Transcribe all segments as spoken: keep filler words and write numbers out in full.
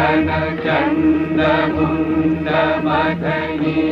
गगन चंद मुंड मदनी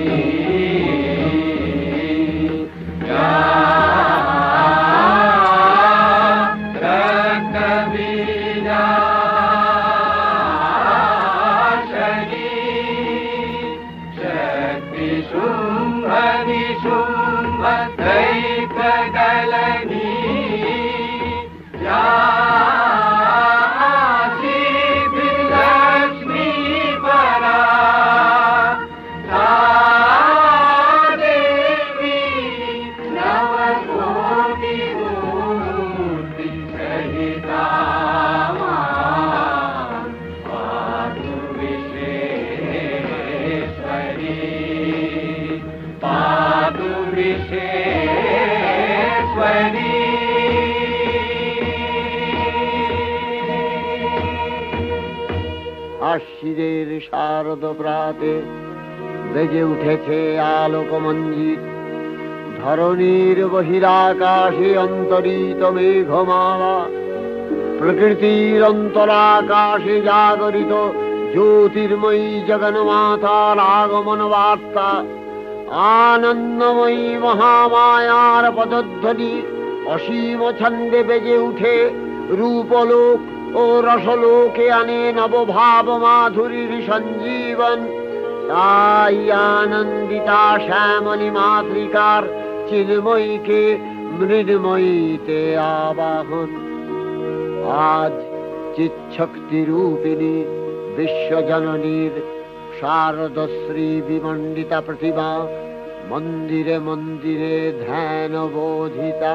আশ্বিরের শারদ প্রাতে বেজে উঠেছে আলোক মঞ্জির, ধরণীর বহিরাকাশে অন্তরিত মেঘমালা, প্রকৃতির অন্তরাকাশে জাগরিত জ্যোতির্ময়ী জগন্মাতার আগমন বার্তা, আনন্দময়ী মহামায়ার পদধ্বনি অসীম ছন্দে বেজে উঠে রূপলোক ও রসলোকে আনে নবভাব মাধুরীর সঞ্জীবন। তাই আনন্দিতা শ্যামলী মাতৃকার চিন্ময়ীকে মৃন্ময়ীতে আবাহন। আজ চিৎশক্তি রূপিণী বিশ্বজননীর শারদশ্রী বিমণ্ডিতা প্রতিমা মন্দিরে মন্দিরে ধ্যান বোধিতা।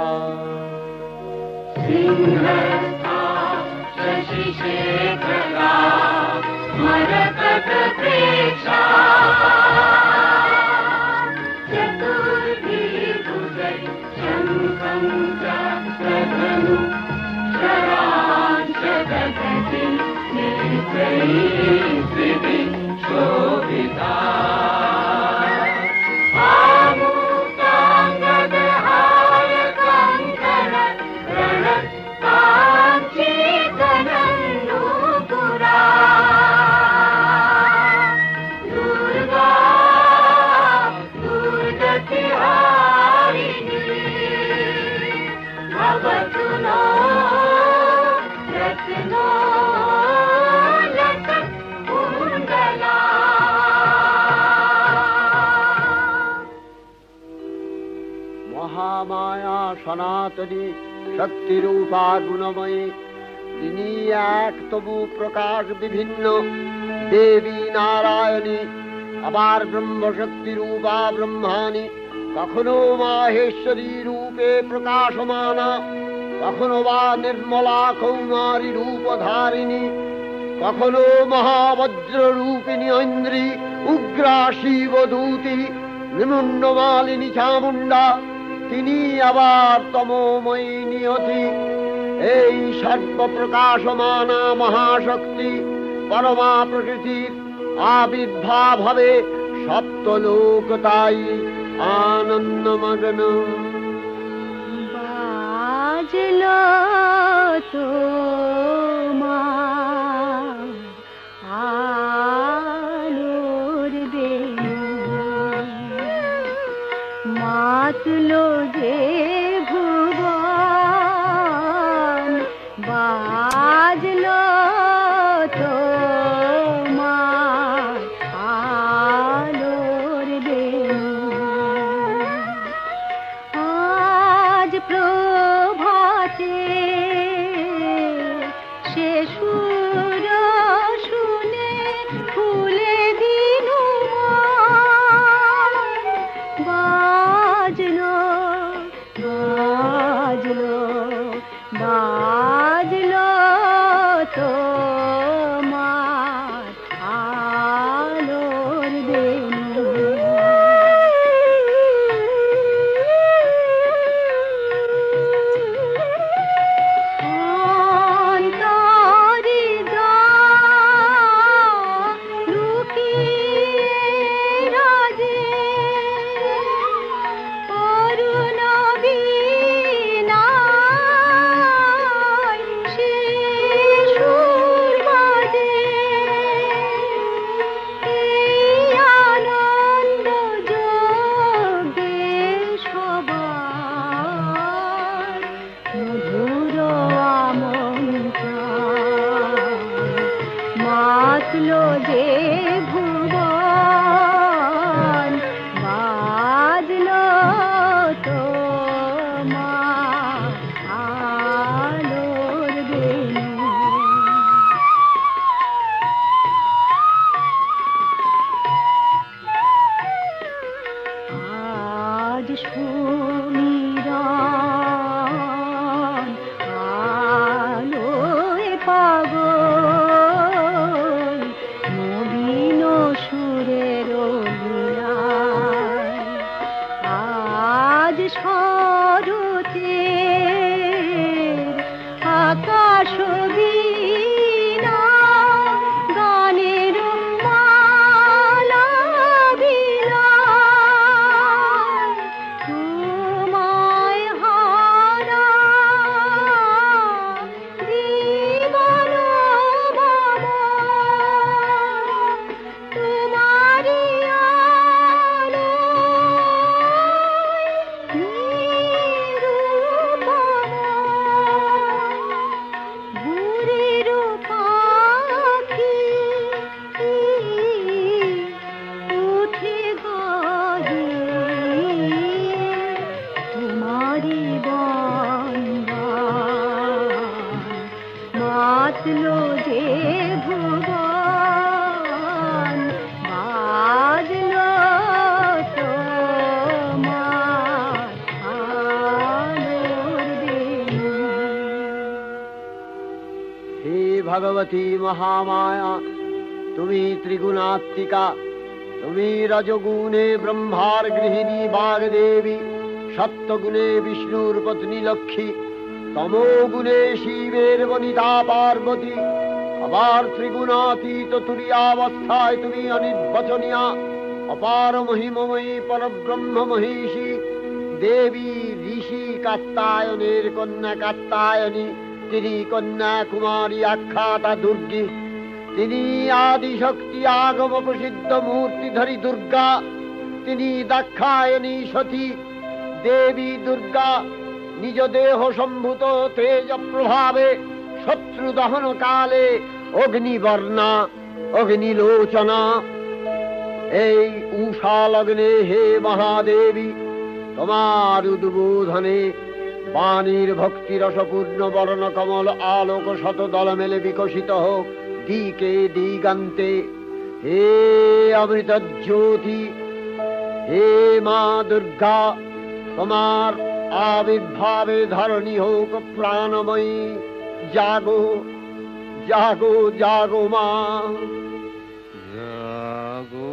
शशिशेखरा मरकतप्रेक्षा चतुर्भिर्भुजै शङ्खं चक्रधनुः शरांशदधति नेत्रैः त्रिभिः शोभिता। মহামায়া সনাতনী শক্তিরূপা গুণময়ী, তিনি এক তবু প্রকাশ বিভিন্ন দেবী নারায়ণী, আবার ব্রহ্মশক্তি রূপা ব্রহ্মাণী, কখনো মাহেশ্বরী রূপে প্রকাশমানা, কখনো বা নির্মলা কৌমারী রূপধারিণী, কখনো মহাবজ্র রূপিণী ঐন্দ্রী, উগ্রা শিবদূতি, নিমুন্নমালিনী চামুণ্ডা, তিনি আবার তমোময়ী নিয়তি। এই সর্বপ্রকাশমানা মহাশক্তি পরমা প্রকৃতির আবির্ভাব হবে সপ্তলোক, তাই আনন্দমগ্ন। বাজলো তো মাতলো যে ভুবন, বাজলো তো আলোর বেণু। আজ প্রভাতে সে সুর শুনে ফুলে দিনু বাজলো বাজলো বাজলো তোমার আলোর বেণু। অন্তরি মাতলো যে ভুবন বাজলো তোমার আলোর বেনু। আজ সুমিরন আলোয় পাগল নবীন সুরের লীলায়। আজ শরতের আকাশ বীণা গানের মালা বিলায়। তোমায় হারা জীবন ভব তোমারি আলোয় নিরূপম। ভোরের পাখি উঠে গাহে তোমারি বন্দান। মাতলো যে ভুবন বাজলো তোমার আলোর বেনু। হে ভগবতী মহামায়া, তুমি ত্রিগুণাত্মিকা। তুমি রজগুণে ব্রহ্মার গৃহিণী বাগদেবী, সত্যগুণে বিষ্ণুর পত্নী লক্ষ্মী, তমোগুণে শিবের বনিতা পার্বতী। আবার ত্রিগুণাতীত তুরীয়াবস্থায় তুমি অনির্বচনীয়া, অপার মহিমময়ী পরব্রহ্ম মহিষী দেবী। ঋষি কাত্তায়নের কন্যা কাত্তায়নী, তিনি কন্যা কুমারী আখ্যাতা দুর্গী। তিনি আদিশক্তি আগম প্রসিদ্ধ মূর্তিধরী দুর্গা। তিনি দাক্ষায়নী সতী দেবী দুর্গা। নিজ দেহ সম্ভূত তেজ প্রভাবে শত্রু দহন কালে অগ্নিবর্ণা অগ্নিলোচনা। এই উষা লগ্নে হে মহাদেবী, তোমার উদ্বোধনে বাণীর ভক্তিরসপূর্ণ বর্ণ কমল আলোক শত দল মেলে বিকশিত হোক দিকে দিগান্তে। হে অমৃত জ্যোতি, হে মা দুর্গা, তোমার আবির্ভাবে ধরণী হোক প্রাণময়ী। জাগো জাগো জাগো মা। জাগো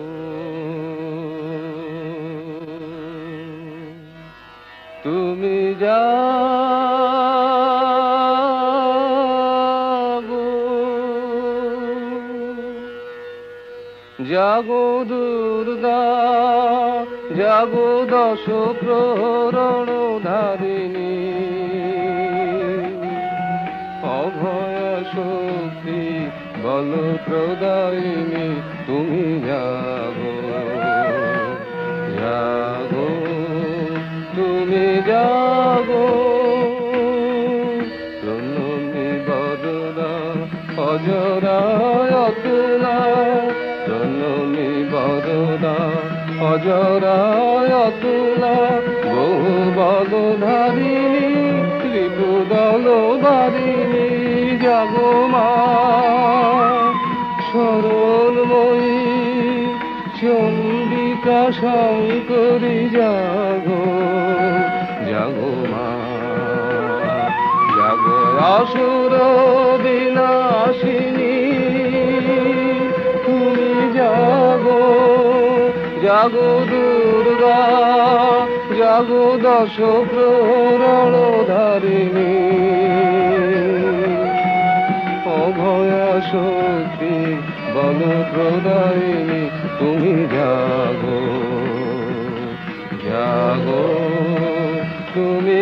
তুমি জাগো, জাগো দুর্গা, জাগো দশ প্রহরণ ধারিণী। অভয় শক্তি বল প্রদায়িনী, তুমি জাগো জাগো তুমি জাগো। প্রণমী বদনা অজরায় অতুলা, প্রণমী বদনা অজরায় অতুলা। বহু বল ধারিণী ত্রিপুদল বারিণী, জাগো মা সরলময়ী চণ্ডিকা শঙ্করী। জাগো জাগো মা, জাগো আসুর বিনাশিনী। তুমি জাগো জাগো দুর্গা, জাগো দশ প্রহরণ ধারিণী। অভয়া শক্তি বল প্রদায়িনী, তুমি জাগো জাগো তুমি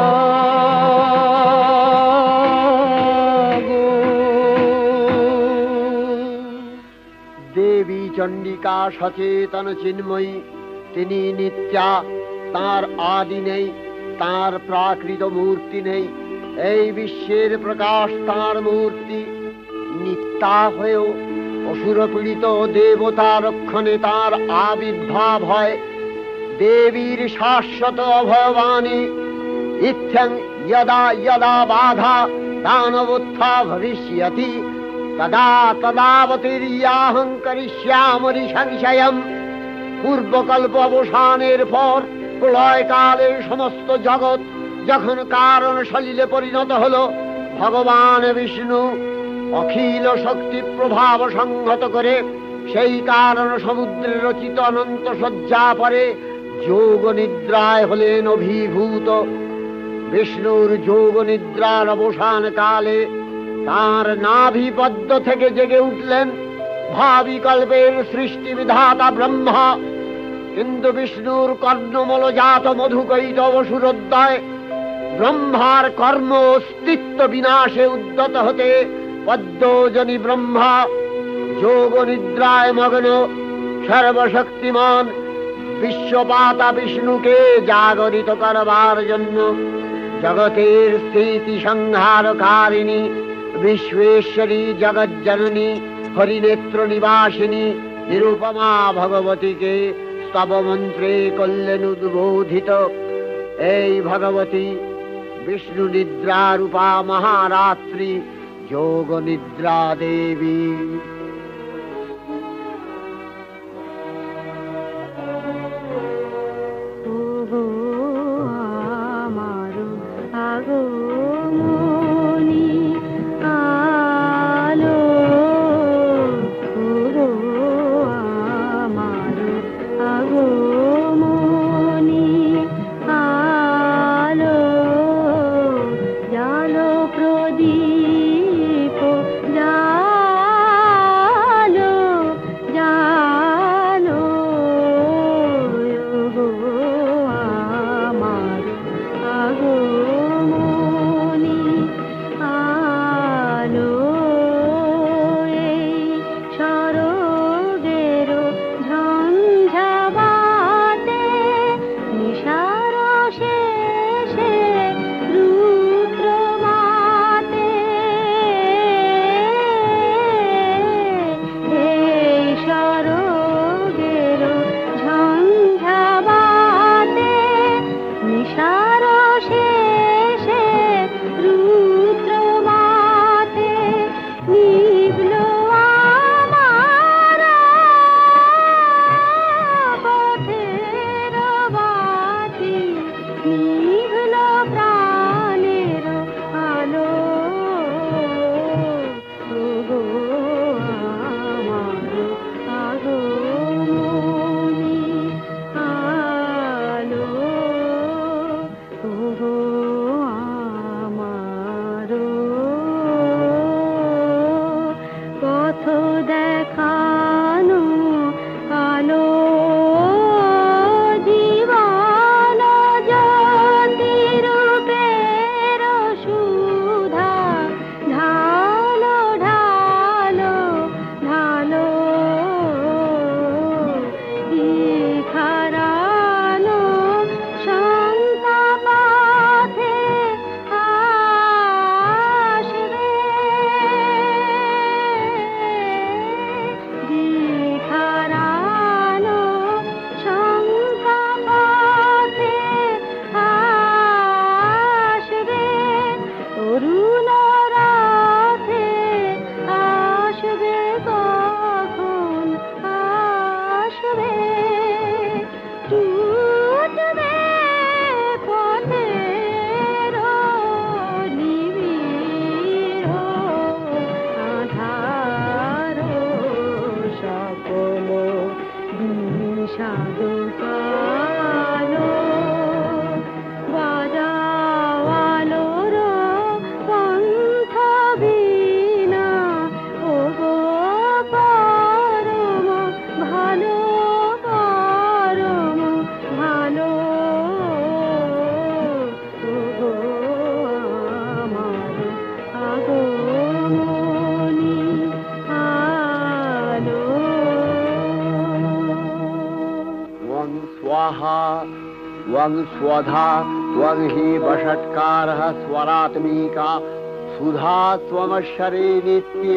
জাগো। দেবী চণ্ডিকা সচেতন চিন্ময়ী, তিনি নিত্যা। তার আদি নেই, তার প্রাকৃত মূর্তি নেই। এই বিশ্বের প্রকাশ তার মূর্তি। নিত্যা হয়েও অসুর পীড়িত দেবতা রক্ষণে তার আবির্ভাব হয়। দেবীর শাশ্বত অভয়বাণী ইত্যং यदा यदा बाधा दानवोत्था भविष्यति तदा तदावतीर्याहं करिष्यामि संशयम्। পূর্বকল্প অবসানের পর প্রলয়কালে সমস্ত জগৎ যখন কারণ সলিলে পরিণত হলো, ভগবান বিষ্ণু অখিল শক্তি প্রভাব সংহত করে সেই কারণ সমুদ্রে রচিত অনন্ত শয্যা পরে যোগ নিদ্রায় হলেন অভিভূত। বিষ্ণুর যোগ নিদ্রার অবসান কালে তাঁর নাভিপদ্ম থেকে জেগে উঠলেন ভাবি কল্পের সৃষ্টি বিধাতা ব্রহ্মা। কিন্তু বিষ্ণুর কর্ণমলজাত মধুকৈট অসুরোদ্দয় ব্রহ্মার কর্ম অস্তিত্ব বিনাশে উদ্যত হতে পদ্মজনী ব্রহ্মা যোগ নিদ্রায় মগ্ন সর্বশক্তিমান বিশ্বপাতা বিষ্ণুকে জাগরিত করবার জন্য জগতের স্থিতি সংহারকারিণী বিশ্বেশ্বরী জগজ্জননী হরিনেত্র নিবাসিনী নিরুপমা ভগবতীকে স্তব মন্ত্রে করলেন উদ্বোধিত। এই ভগবতী বিষ্ণু নিদ্রা রূপা মহারাত্রি যোগ নিদ্রা দেবী। त्वं स्वधा त्वं हि वषट्कारः स्वरात्मिका सुधा त्वमक्षरे नित्ये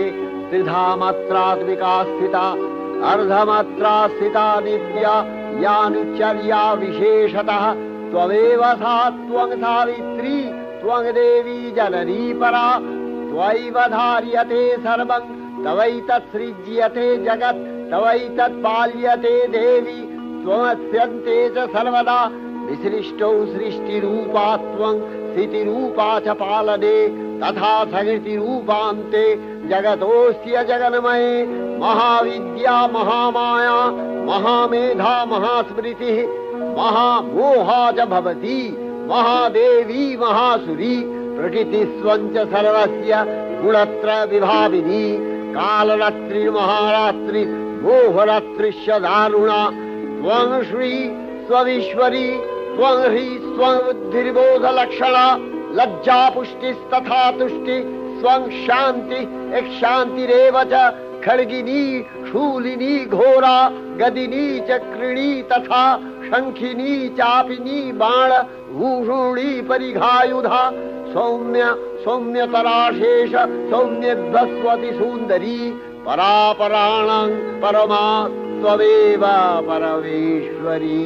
त्रिधा मात्रात्मिका स्थिता अर्धमात्रा स्थिता नित्या यानुचर्या विशेषतः त्वमेव सा त्वं सावित्री त्वं देवी जननी परा त्वयैव धार्यते सर्वं तवैतत् सृज्यते जगत् तवैतत् पाल्यते देवी त्वमस्यन्ते च सर्वदा विसृष्टौ सृष्टिरूपा त्वं स्थितिरूपा च पालने तथा सकृतिरूपान्ते जगतोऽस्य जगन्मये महाविद्या महामाया महामेधा महास्मृतिः महामोहा च भवति महादेवी महासुरी प्रकृतिस्त्वं च सर्वस्य गुणत्रय विभाविनी कालरात्रिर्महारात्रि मोहरात्रिश्च दारुणा त्वं श्री स्वविश्वरी त्वं ह्री स्वं बुद्धिर्बोधलक्षणा लज्जा पुष्टिस्तथा तुष्टि स्वं शान्ति एक शान्तिरेव च खड्गिनी शूलिनी घोरा गदिनी चक्रिणी तथा शंखिनी चापिनी बाण भूषुणी परिघायुधा सौम्य सौम्यतराशेष सौम्यध्वस्वति सुन्दरी परापराणां परमा त्वमेव परमेश्वरी।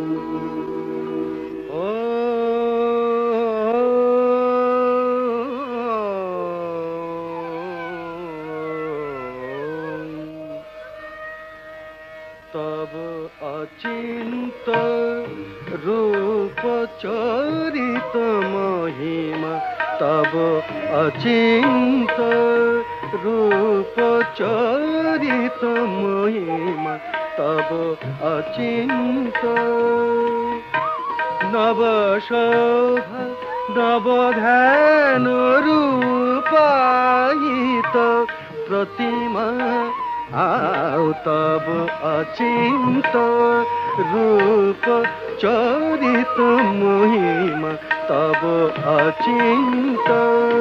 तब अचिंत रूप चरित महिमा तब अचिंत रूप चरित महिमा तब अचिंत नव शोभा नव ध्यान रूपायित प्रतिमा आओ तब अचिंत रूप चरित महिमा तब अचिंत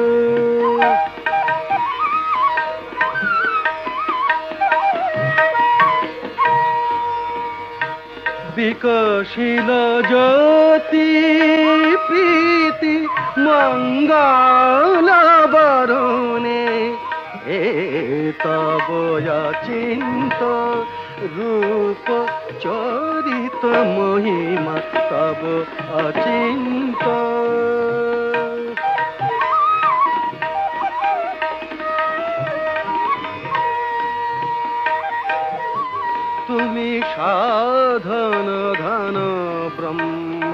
विकसिल ज्योति प्रीति मंगल बरुणे ए तब अचिंत रूप चरित महिमा तब अचिंत तुमी साधन धन ब्रह्म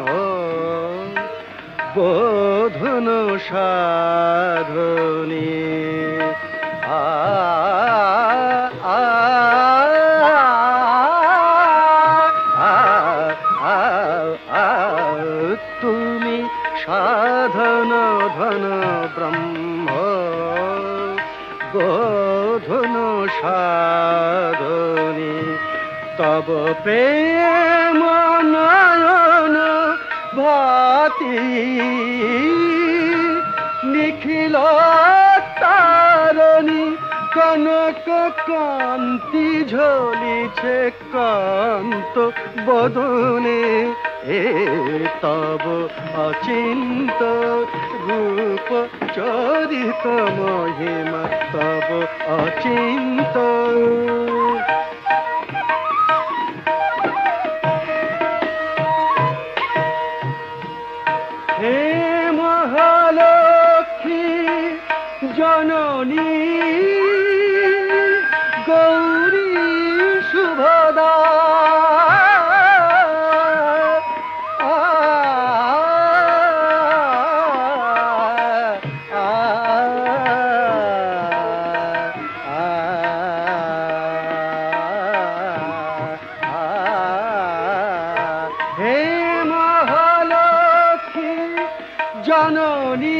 बोधन साधनी आ आ आ तुमी साधन धन ब्रह्म बोधन साधनी तब प्रेम नयन भाति निखिल तारणी कनक कांति झलिছে कांत बदने ए तब अचिंत रूप चरित महिमा तब अचिंत हे महालक्ष्मी जननी गौरी शुभदा आ, आ, आ, हे महालक्ष्मी जननी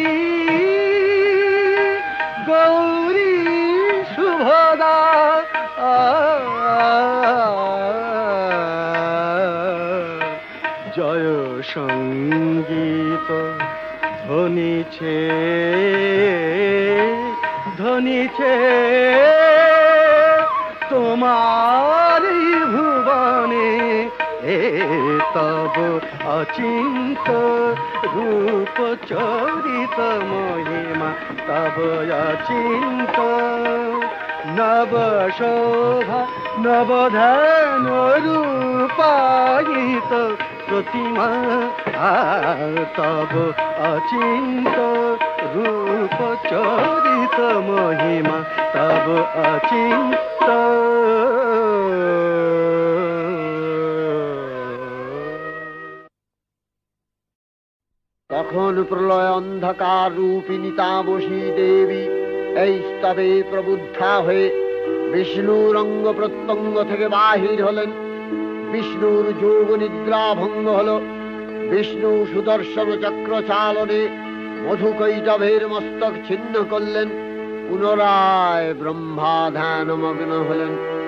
गौरी शुभदा जय संगीत ध्वनिছে ध्वनिছে তোমারি ভুবনে ए तब अचिंत रूप चरित महिमा तब अचिंत नव शोभा नवधान रूपायित प्रतिमा तब अचिंत रूप चरित महिमा तब अचिंत তখন প্রলয় অন্ধকার রূপিণী তামসী দেবী এই স্তবে প্রবুদ্ধা হয়ে বিষ্ণুর অঙ্গ প্রত্যঙ্গ থেকে বাহির হলেন। বিষ্ণুর যোগ নিদ্রা ভঙ্গ হল। বিষ্ণু সুদর্শন চক্র চালনে মধুকৈটভের মস্তক ছিন্ন করলেন। পুনরায় ব্রহ্মা ধ্যানমগ্ন হলেন।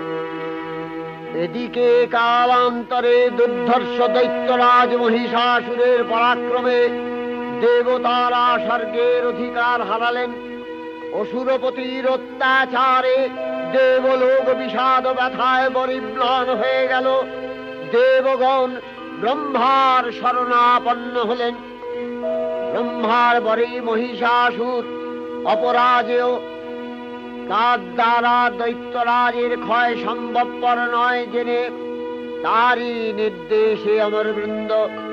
এদিকে কালান্তরে দুর্ধর্ষ দৈত্যরাজ মহিষাসুরের পরাক্রমে দেবতারা স্বর্গের অধিকার হারালেন। অসুরপতির অত্যাচারে দেবলোক বিষাদ ব্যথায় পরিম্লান হয়ে গেল। দেবগণ ব্রহ্মার শরণাপন্ন হলেন। ব্রহ্মার পরে মহিষাসুর অপরাজেয়, তার দ্বারা দৈত্যরাজের ক্ষয় সম্ভবপর নয় জেনে তারই নির্দেশে অমরবৃন্দ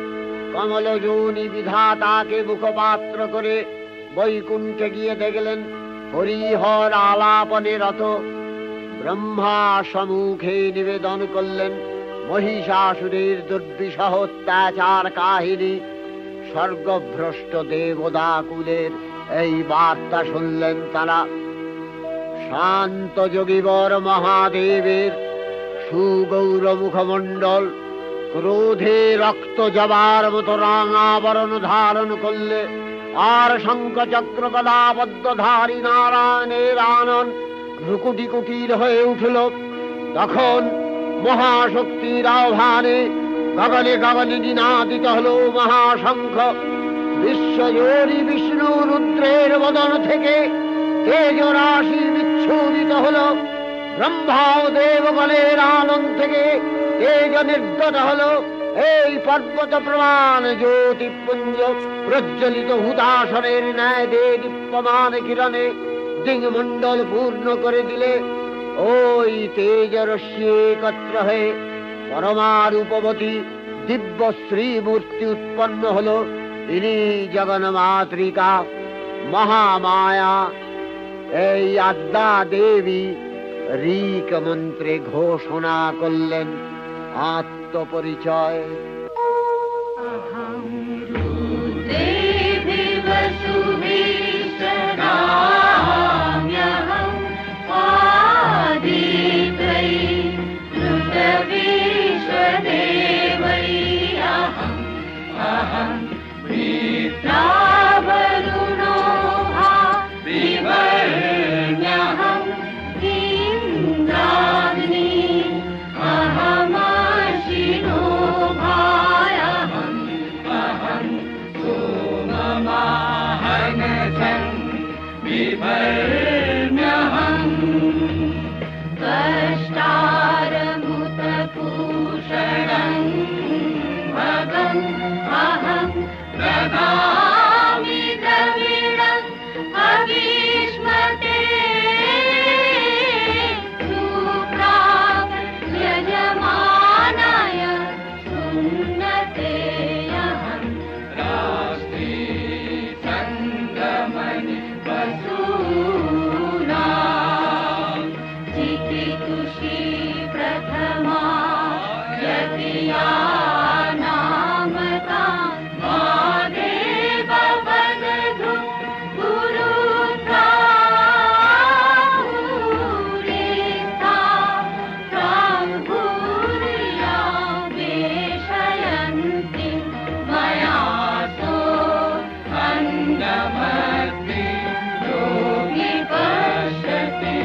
কমলযোনি বিধাতাকে মুখপাত্র করে বৈকুণ্ঠে গিয়ে দেখলেন হরিহর আলাপনে রত। ব্রহ্মা সম্মুখে নিবেদন করলেন মহিষাসুরের দুর্বিষহ অত্যাচার কাহিনী। স্বর্গভ্রষ্ট দেবদাকুলের এই বার্তা শুনলেন তারা। শান্ত যোগীবর মহাদেবের সুগৌর মুখমণ্ডল ক্রোধে রক্ত জবার মতো রাঙাবরণ ধারণ করলে, আর শঙ্খ চক্র গদাপদ্মধারী নারায়ণের আনন ভ্রুকুটি কুটির হয়ে উঠল। তখন মহাশক্তির আহ্বানে গগনে গগনে নিনাদিত হল মহাশঙ্খ। বিশ্বজোরি বিষ্ণু রুদ্রের বদন থেকে তেজ রাশি বিচ্ছুরিত হল। ব্রহ্মা ও দেবগণের আনন্দ থেকে তেজ নির্গত হল। এই পর্বত প্রমাণ জ্যোতিপুঞ্জ প্রজ্বলিত হুতাসনের ন্যায় দে দীপ্যমান কিরণে দিংমণ্ডল পূর্ণ করে দিলে। ওই তেজ রশ্মি একত্র হয়ে পরমারূপবতী দিব্য শ্রীমূর্তি উৎপন্ন হল। ইনি জগন্মাতৃকা মহামায়া। এই আদ্যা দেবী ঋক মন্ত্রে ঘোষণা করলেন আত্মপরিচয়।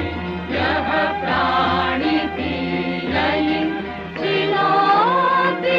Be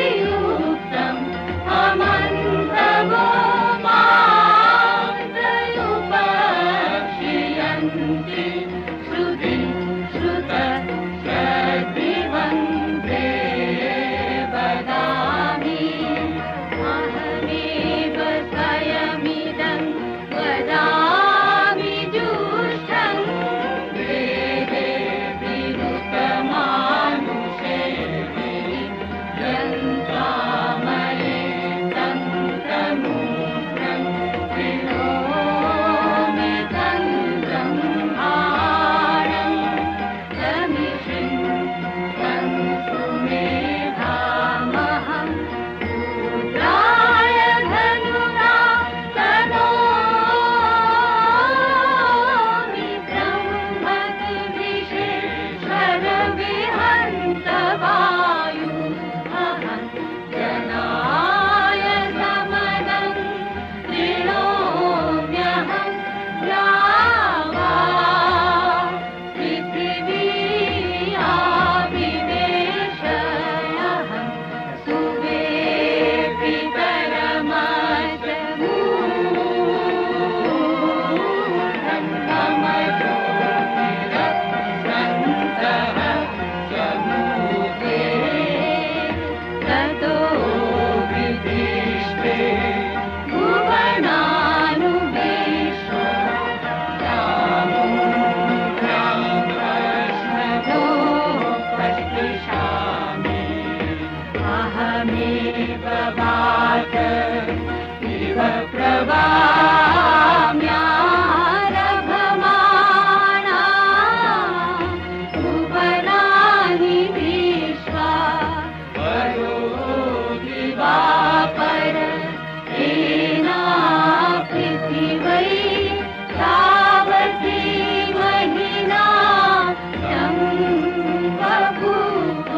इव भात इव प्रभाम्यारभमाणा भुवनानि विश्वा वरो दिवापर एना पृथिवै तावती महिना बभूव।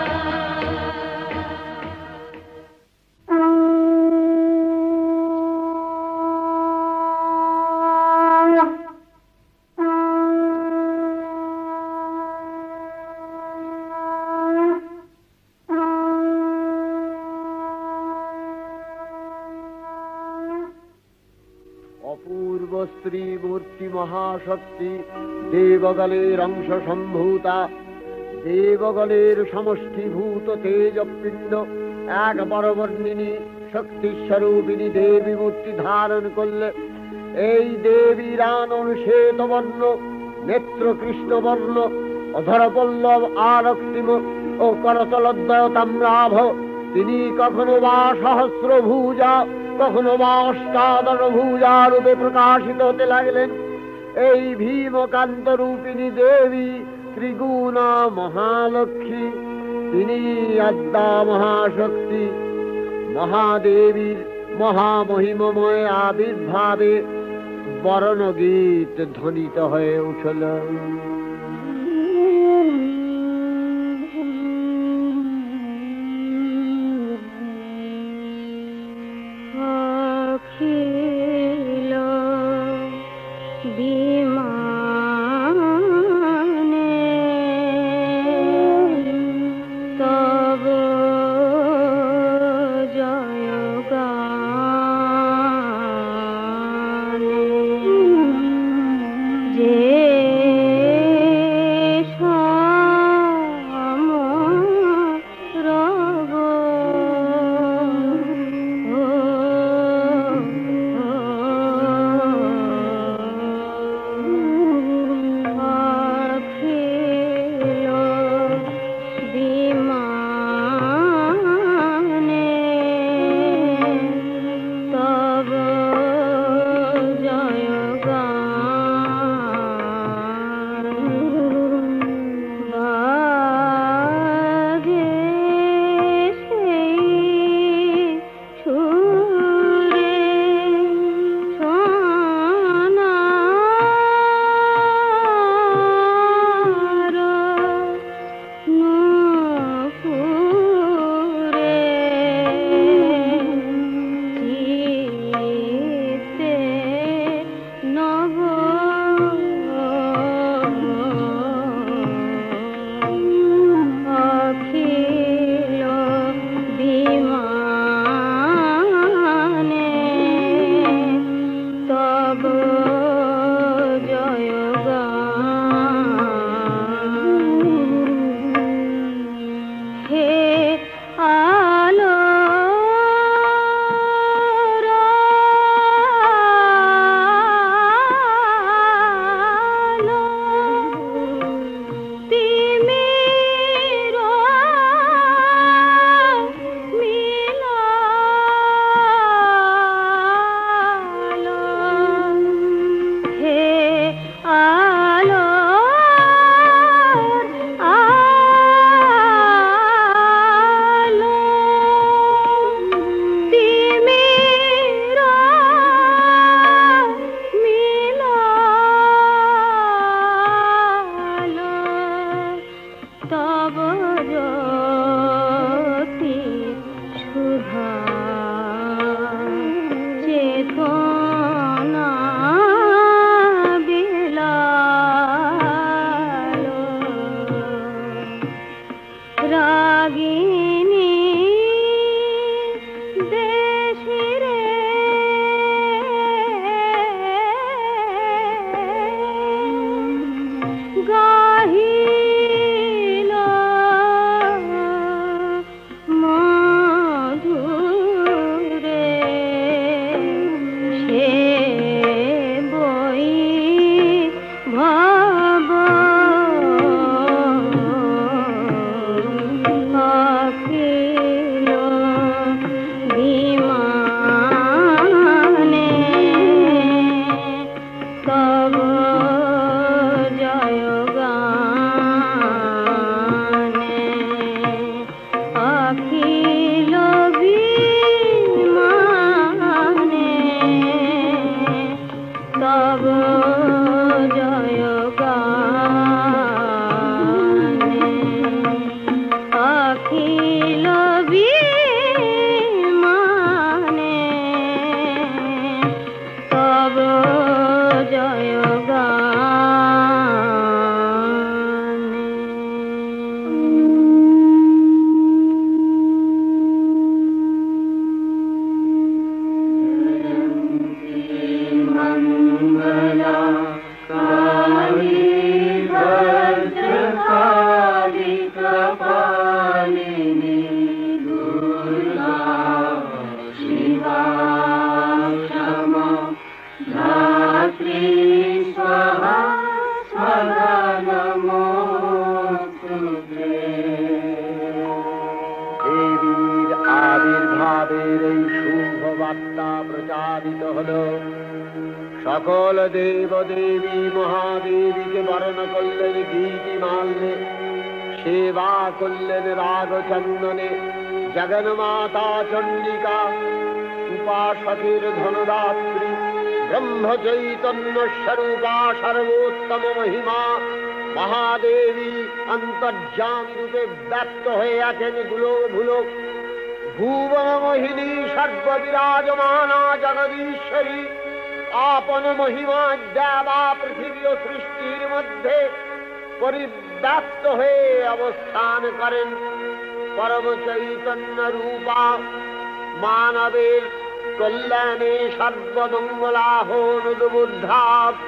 অপূর্ব স্ত্রী মূর্তি মহাশক্তি দেবগলের অংশ সম্ভূতা, দেবগলের সমষ্টিভূত তেজপিণ্ড এক বরবর্ণিনী শক্তিস্বরূপিণী দেবী মূর্তি ধারণ করলে এই দেবীর আনন শ্বেতবর্ণ, নেত্র কৃষ্ণবর্ণ, অধরপল্লব আরক্তিম ও করতলদ্বয় তাম্রাভ। তিনি কখনো বা সহস্র ভুজা, কখনো বা অষ্টাদশ ভুজা রূপে প্রকাশিত হতে লাগলেন। এই ভীমকান্ত রূপিণী দেবী ত্রিগুণা মহালক্ষ্মী, তিনি আদ্যা মহাশক্তি। মহাদেবীর মহামহিমময় আবির্ভাবে বরণগীত ধ্বনিত হয়ে উঠল। সকল দেব দেবী মহাদেবীকে বরণ করলেন গীতি মাল্যে, সেবা করলেন রাগ চন্দনে। জগন্মাতা চণ্ডিকা উপাসকের ধনদাত্রী, ব্রহ্ম চৈতন্য স্বরূপা সর্বোত্তম মহিমা মহাদেবী অন্তর্যামী রূপে ব্যক্ত হয়ে আছেন গুলো ভুলো। ভুবন মোহিনী সর্ববিরাজমানা জগদীশ্বরী আপন মহিমা দেবা পৃথিবী ও সৃষ্টির মধ্যে পরিব্যাপ্ত হয়ে অবস্থান করেন। পরম চৈতন্য রূপা মানবের কল্যাণে সর্বমঙ্গলাহনুদ্বুদ্ধা।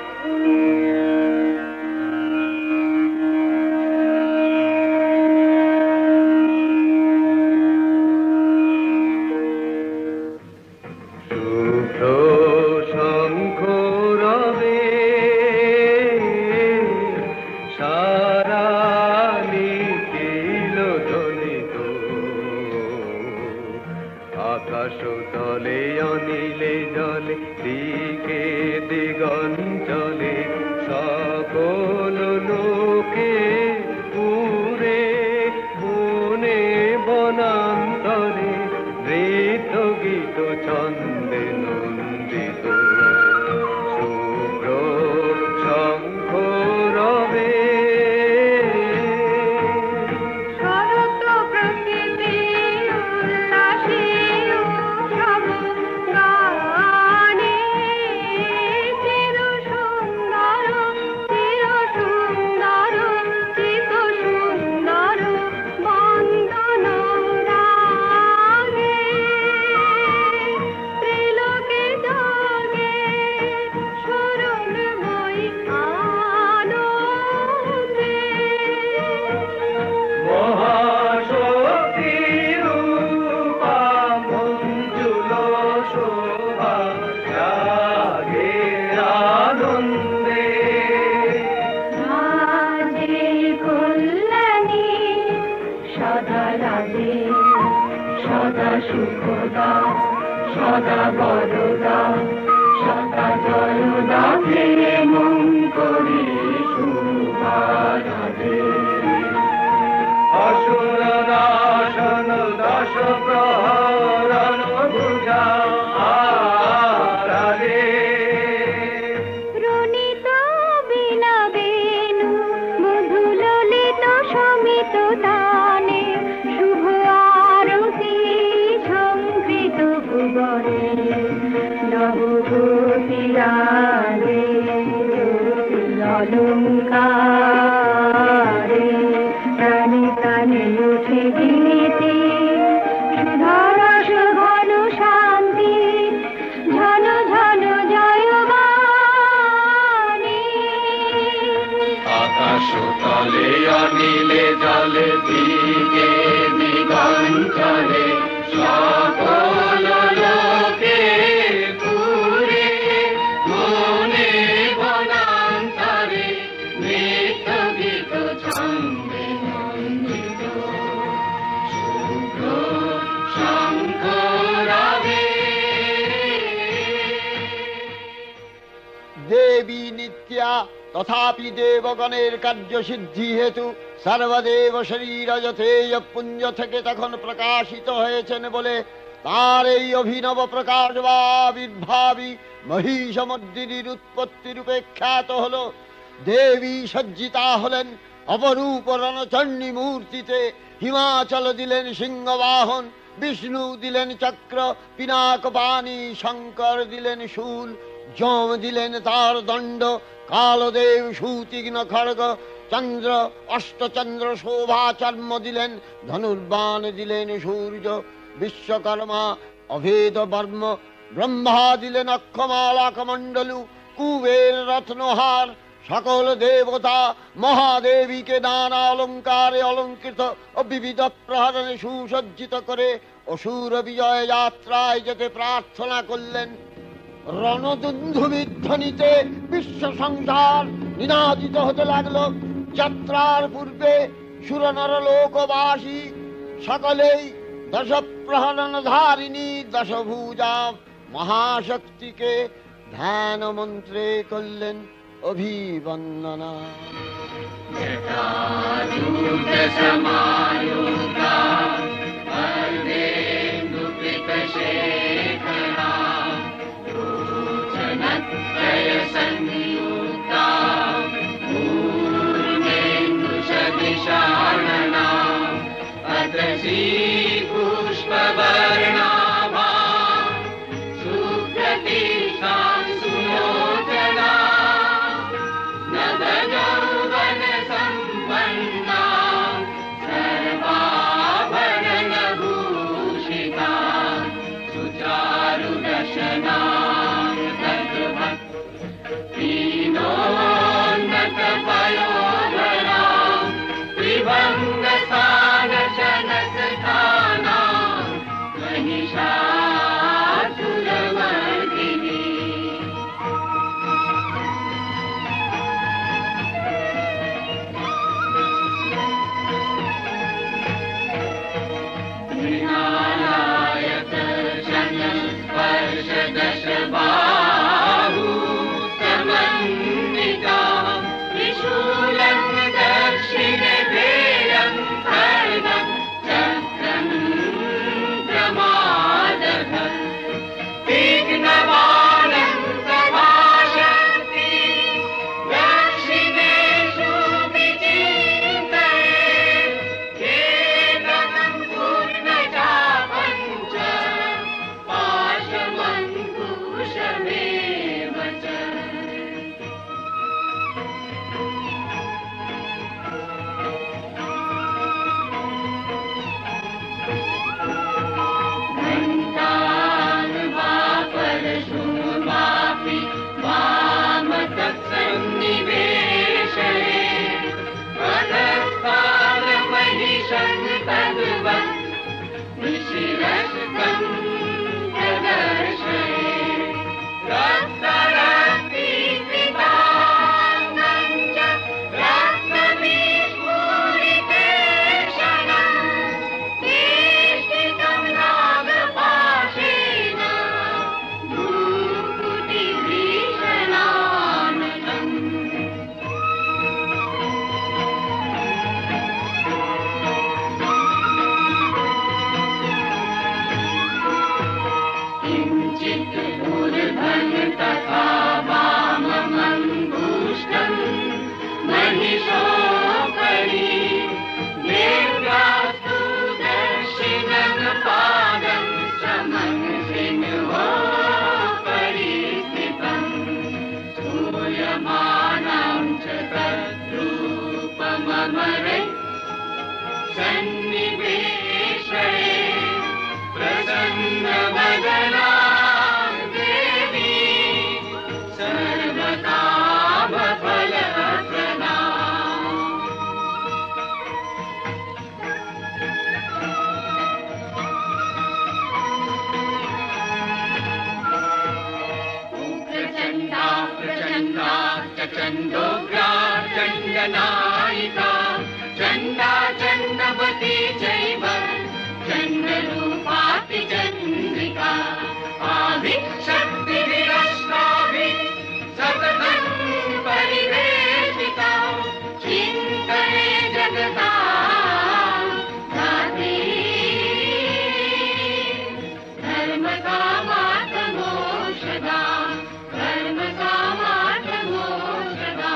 দেবী নিত্যা তথাপি দেবগণের কার্য সিদ্ধি হেতু সর্বদেব শরীর যথেয় পুঞ্জ থেকে তখন প্রকাশিত হয়েছেন বলে তার এই অভিনব প্রকাশ বা আবির্ভাবী মহিষমর্দিনীর উৎপত্তি রূপে খ্যাত হল। দেবী সজ্জিতা হলেন অপরূপ রণচণ্ডী মূর্তিতে। হিমাচল দিলেন সিংহবাহন, বিষ্ণু দিলেন চক্র পিনাক পানি, শঙ্কর দিলেন শূল, যম দিলেন তার দণ্ড, কালদেব সুতীক্ষ্ণ খড়গ, চন্দ্র অষ্টচন্দ্র শোভা চর্ম দিলেন, ধনুর্বাণ দিলেন সূর্য, বিশ্বকর্মা অভেদ বর্ম, ব্রহ্মা দিলেন অক্ষমালা কমণ্ডলু, কুবের রত্নহার। সকল দেবতা মহাদেবীকে নানা অলঙ্কারে অলঙ্কৃত ও বিবিধ প্রহরণে সুসজ্জিত করে অসুর বিজয় যাত্রায় যেতে প্রার্থনা করলেন। রণদুন্ধুবির ধ্বনিতে বিশ্ব সংসার নিনাদিত হতে লাগলো। যাত্রার পূর্বে সুরনর লোকবাসী সকলেই দশ প্রহরণ ধারিণী দশভুজা মহাশক্তিকে ধ্যান মন্ত্রে করলেন অভিবন্দনা। पुष्पवर्णाभा सुप्रतिष्ठा सुलोचना नवयौवन सम्पन्ना सर्वाभरणभूषिता सुचारुदशना पयोधरा त्रिभङ्गसानशनसखाना महिषासुरमर्दिनी मृणालायत शनस्पर्शदशबाहु समन्विता त्रिशूलं दक्षिणभेदं खड्गं चक्रं प्रमादः तीक्ष्णबाणं प्रभाषन्ति दक्षिणेषु विचिन्तयेत् केवलं पूर्णचापं च पाशमङ्कुशमेव च परशुमापि वामतत्सन्निवेशये पदस्थानमहिषं तद्वत् निशिरस्तं प्रदर्शये रक्तरक्तीकृताङ्गं च रक्तविस्फुरितेक्षणं वेष्टितं नागपाशेन भ्रूकुटिभीषणाननम् किञ्चित् ऊर्ध्वं तथा वाममङ्गुष्ठं महिषोपरि देव्यास्तु दक्षिणं पादं समंसिंहोपरि स्थितम् स्तूयमानं च तद्रूपममरे सन्निवेशये प्रसन्नवदना देवी सर्वकामफलप्रदा प्रचण्डा प्रचण्डा चण्डोग्रा चण्डनायिका चण्डा चण्डवती चैव चण्डरूपाति चन्द्रिका आभिशक्तिभिरष्टाभिः सततं परिवेशिता चिन्तये जगता धात्री धर्मकामार्थमोक्षदा धर्मकामार्थमोक्षदा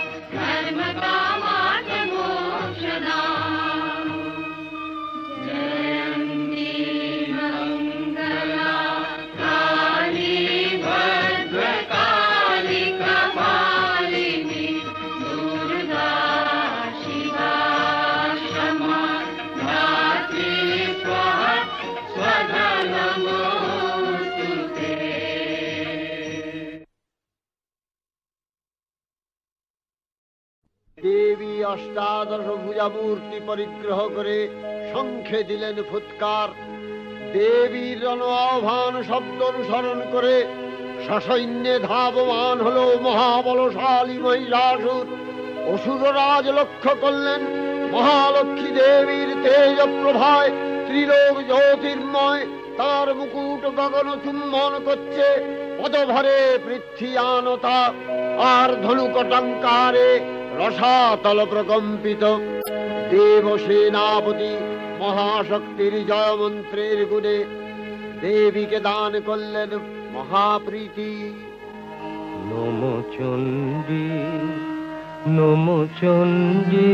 धर्मकामार्थमोक्षदा जयन्ती मङ्गला काली भद्रकाली कपालिनी दुर्गा शिवा क्षमा धात्री स्वाहा स्वधा नमोऽस्तु ते। দেবী অষ্টাদশ ভুজা মূর্তি পরিগ্রহ করে শঙ্খে দিলেন ফুৎকার। দেবীর রণ আহ্বান শব্দ অনুসরণ করে সসৈন্যে ধাবমান হল মহাবলশালী মহিষাসুর। অসুররাজ লক্ষ্য করলেন মহালক্ষ্মী দেবীর তেজ প্রভায় ত্রিলোক জ্যোতির্ময়, তার মুকুট গগন চুম্বন করছে। পদভরে পৃথ্বীয়ানতা আর ধনুকটঙ্কারে রসাতল প্রকম্পিত। দেব সেনাপতি মহাশক্তির জয় মন্ত্রের গুণে দেবীকে দান করলেন মহাপ্রীতি। নম চণ্ডী নম চণ্ডী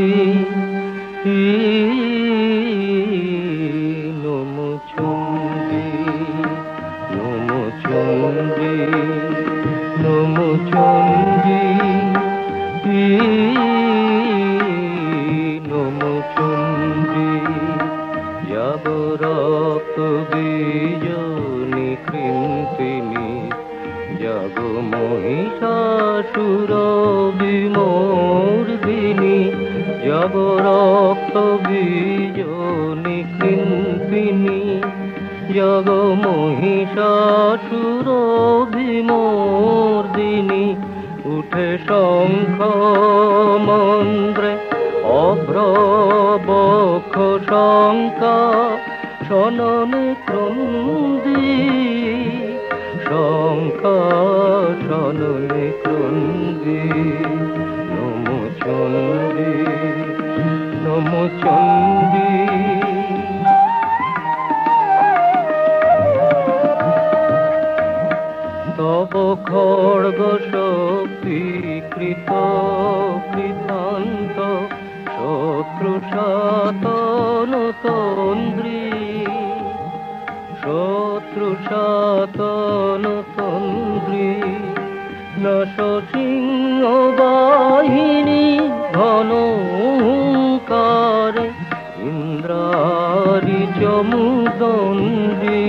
নম চণ্ডী নম চণ্ডী নম চণ্ডী নম চণ্ডী যাব রক্ত বীজনি কৃন্তিনি যাব মহিষাসুর বিমর্দিনী যাব রক্ত বীজনি কৃন্তিনি যাব মহিষাসুর বিমর্দিনী উঠে শঙ্খ মন্ত্রে অভ্রবক্ষ শঙ্কা শননে ক্রন্দী শঙ্কা শননে ক্রন্দী নম চণ্ডী নম চণ্ডী তব খড়গ শক্তি কৃত কৃতান্ত শত্রু সাতন তন্দ্রী শত্রু সাতন তন্দ্রী নশ সিংহ বাহিনী ঘনকারে ইন্দ্রারি চমুদণ্ডী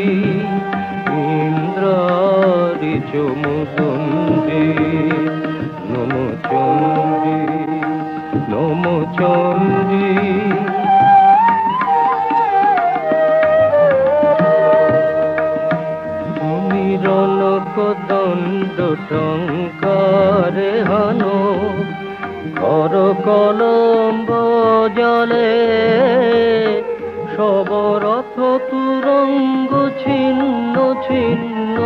ইন্দ্রারি চমুদণ্ডী নম চণ্ডী নম চণ্ডী তুমি রণক দণ্ড টঙ্কারে হানো কর কলম্ব জলে সবরথ তুরঙ্গ ছিন্ন ছিন্ন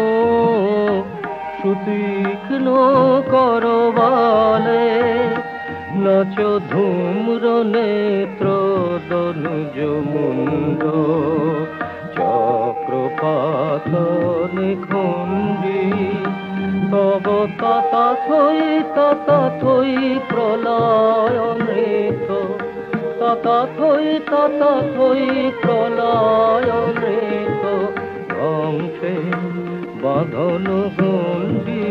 সুতীক্ষ্ণ করবালে নাচ ধূম্র নেত্র দনুজ মুন্ড চক্রপাত নিখণ্ডী তব তথা থই তথা থই প্রলয় নৃত তথা থই তথা থই প্রলয় নৃত ধ্বংসে বাঁধন গণ্ডী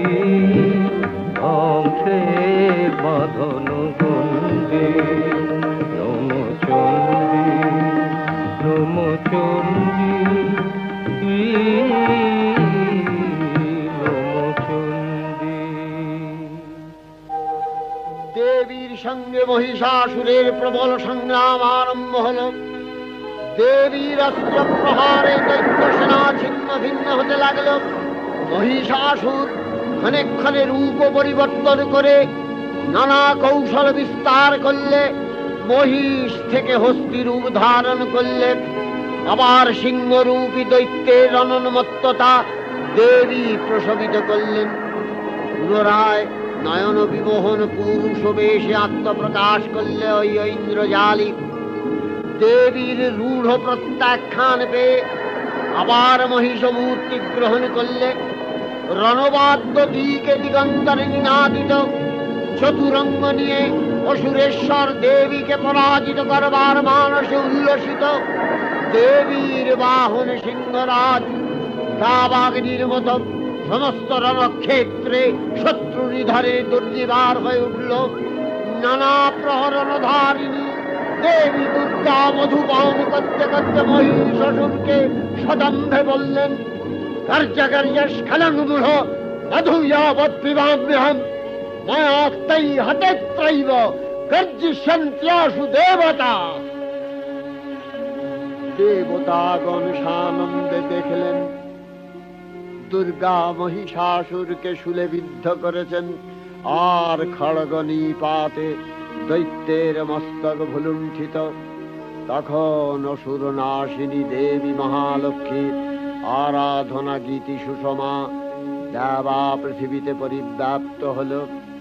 ধ্বংসে বাঁধন গণ্ডী নম চণ্ডী নম চণ্ডী নম চণ্ডী। দেবীর সঙ্গে মহিষাসুরের প্রবল সংগ্রাম আরম্ভ হল। দেবীর অস্ত্র প্রহারে দৈত্য সেনা ছিন্ন ভিন্ন হতে লাগল। মহিষাসুর ক্ষণে রূপ পরিবর্তন করে নানা কৌশল বিস্তার করলে মহিষ থেকে হস্তি রূপ ধারণ করলে। আবার সিংহরূপী দৈত্যের অনন্মত্ততা দেবী প্রসবিত করলেন। পুনরায় নয়ন বিমোহন পুরুষ বেশে আত্মপ্রকাশ করলে ওই ইন্দ্রজালী। দেবীর রূঢ় প্রত্যাখ্যান পেয়ে আবার মহিষ মূর্তি গ্রহণ করলে। রণবাদ্য দিকে দিগন্তরে নিনাদিত চতুরঙ্গ নিয়ে অসুরেশ্বর দেবীকে পরাজিত করবার মানসে উল্লসিত। দেবীর বাহন সিংহরাজ দাবাগ্নির মতো সমস্ত রণক্ষেত্রে শত্রু নিধনে দুর্নিবার হয়ে উঠল। নানা প্রহরণধারিণী দেবী দুর্গা মধুপান করতে করতে মহিষাসুরকে সদম্ভে বললেন, কার্যকার্য স্খলনমূঢ় মধুয়াবৎ পিবাম্যহম মায়াক্তৈ হতেত্রৈব গর্জিষ্যন্ত্যাসু দেবতা। দেবতাগণ সানন্দে দেখলেন দুর্গা মহিষাসুরকে শুলে বিদ্ধ করেছেন, আর খড়গ নিপাতে দৈত্যের মস্তক ভুলুণ্ঠিত। তখন অসুর নাশিনী দেবী মহালক্ষ্মী আরাধনা গীতি সুষমা দেবা পৃথিবীতে পরিব্যাপ্ত হলো।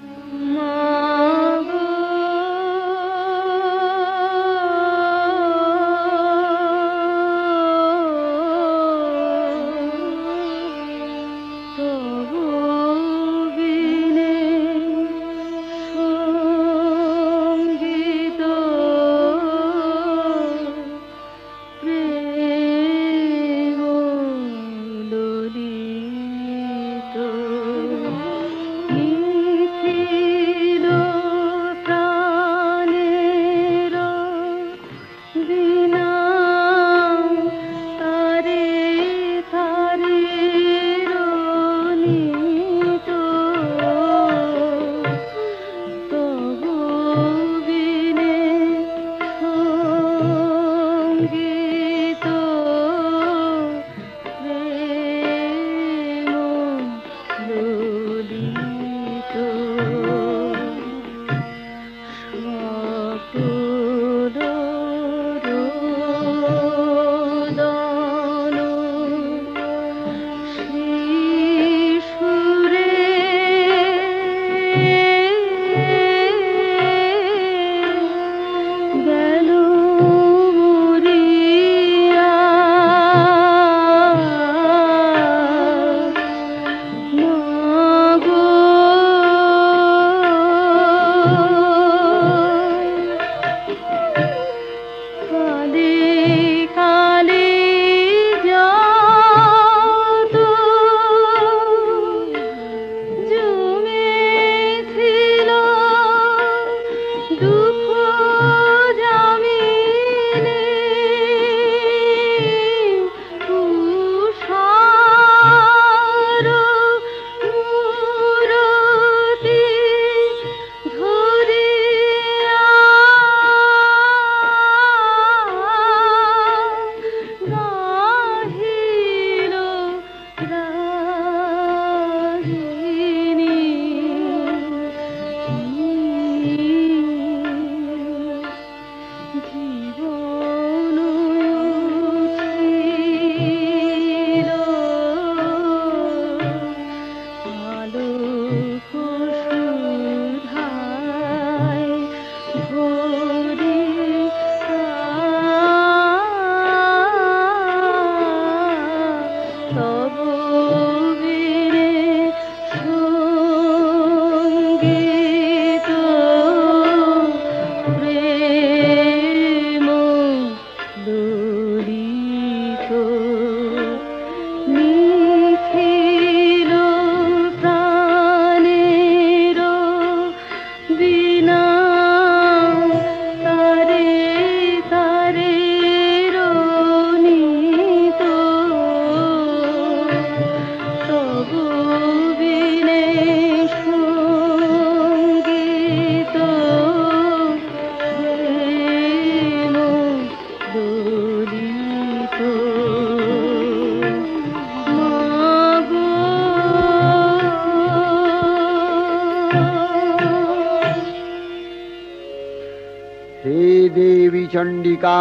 চণ্ডিকা,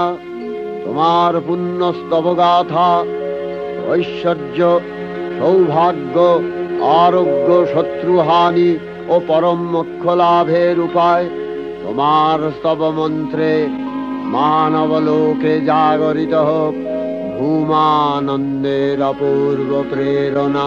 তোমার পুণ্য স্তবগাথা ঐশ্বর্য, সৌভাগ্য, আরোগ্য, শত্রুহানি ও পরম মোক্ষ লাভের উপায় তোমার স্তব মন্ত্রে মানবলোকে জাগরিত হোক ভূমানন্দের অপূর্ব প্রেরণা।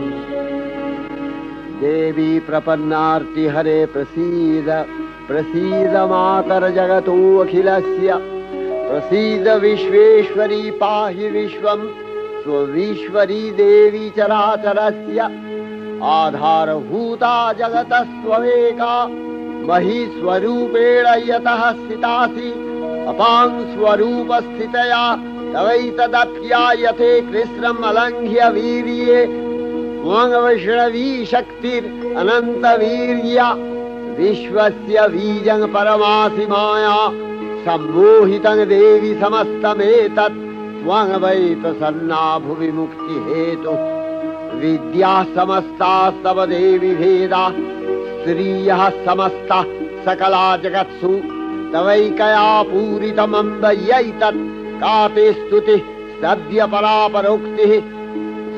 देवी प्रपन्नार्ति हरे प्रसीद प्रसीद मातर जगतो अखिलस्य प्रसीद विश्वेश्वरी पाहि विश्वं स्वविश्वरी देवी चराचरस्य आधारभूता जगतस्त्वमेका महीस्वरूपेण यतः स्थितासि अपां स्वरूपस्थितया तवैतदप्यायते कृष्णम् अलङ्घ्य वीर्ये त्वं वैष्णवी शक्तिर् अनंत वीर्या विश्वस्य बीजं परमासि माया सम्मोहितं देवी समस्तमेतत् त्वं वै प्रसन्ना भुवि मुक्ति हेतु विद्या समस्तास्तव देवी भेदा स्त्रियः समस्ता सकला जगत्सु तवैकया पूरितमम्ब यैतत् का ते स्तुतिः सद्य परापरोक्तिः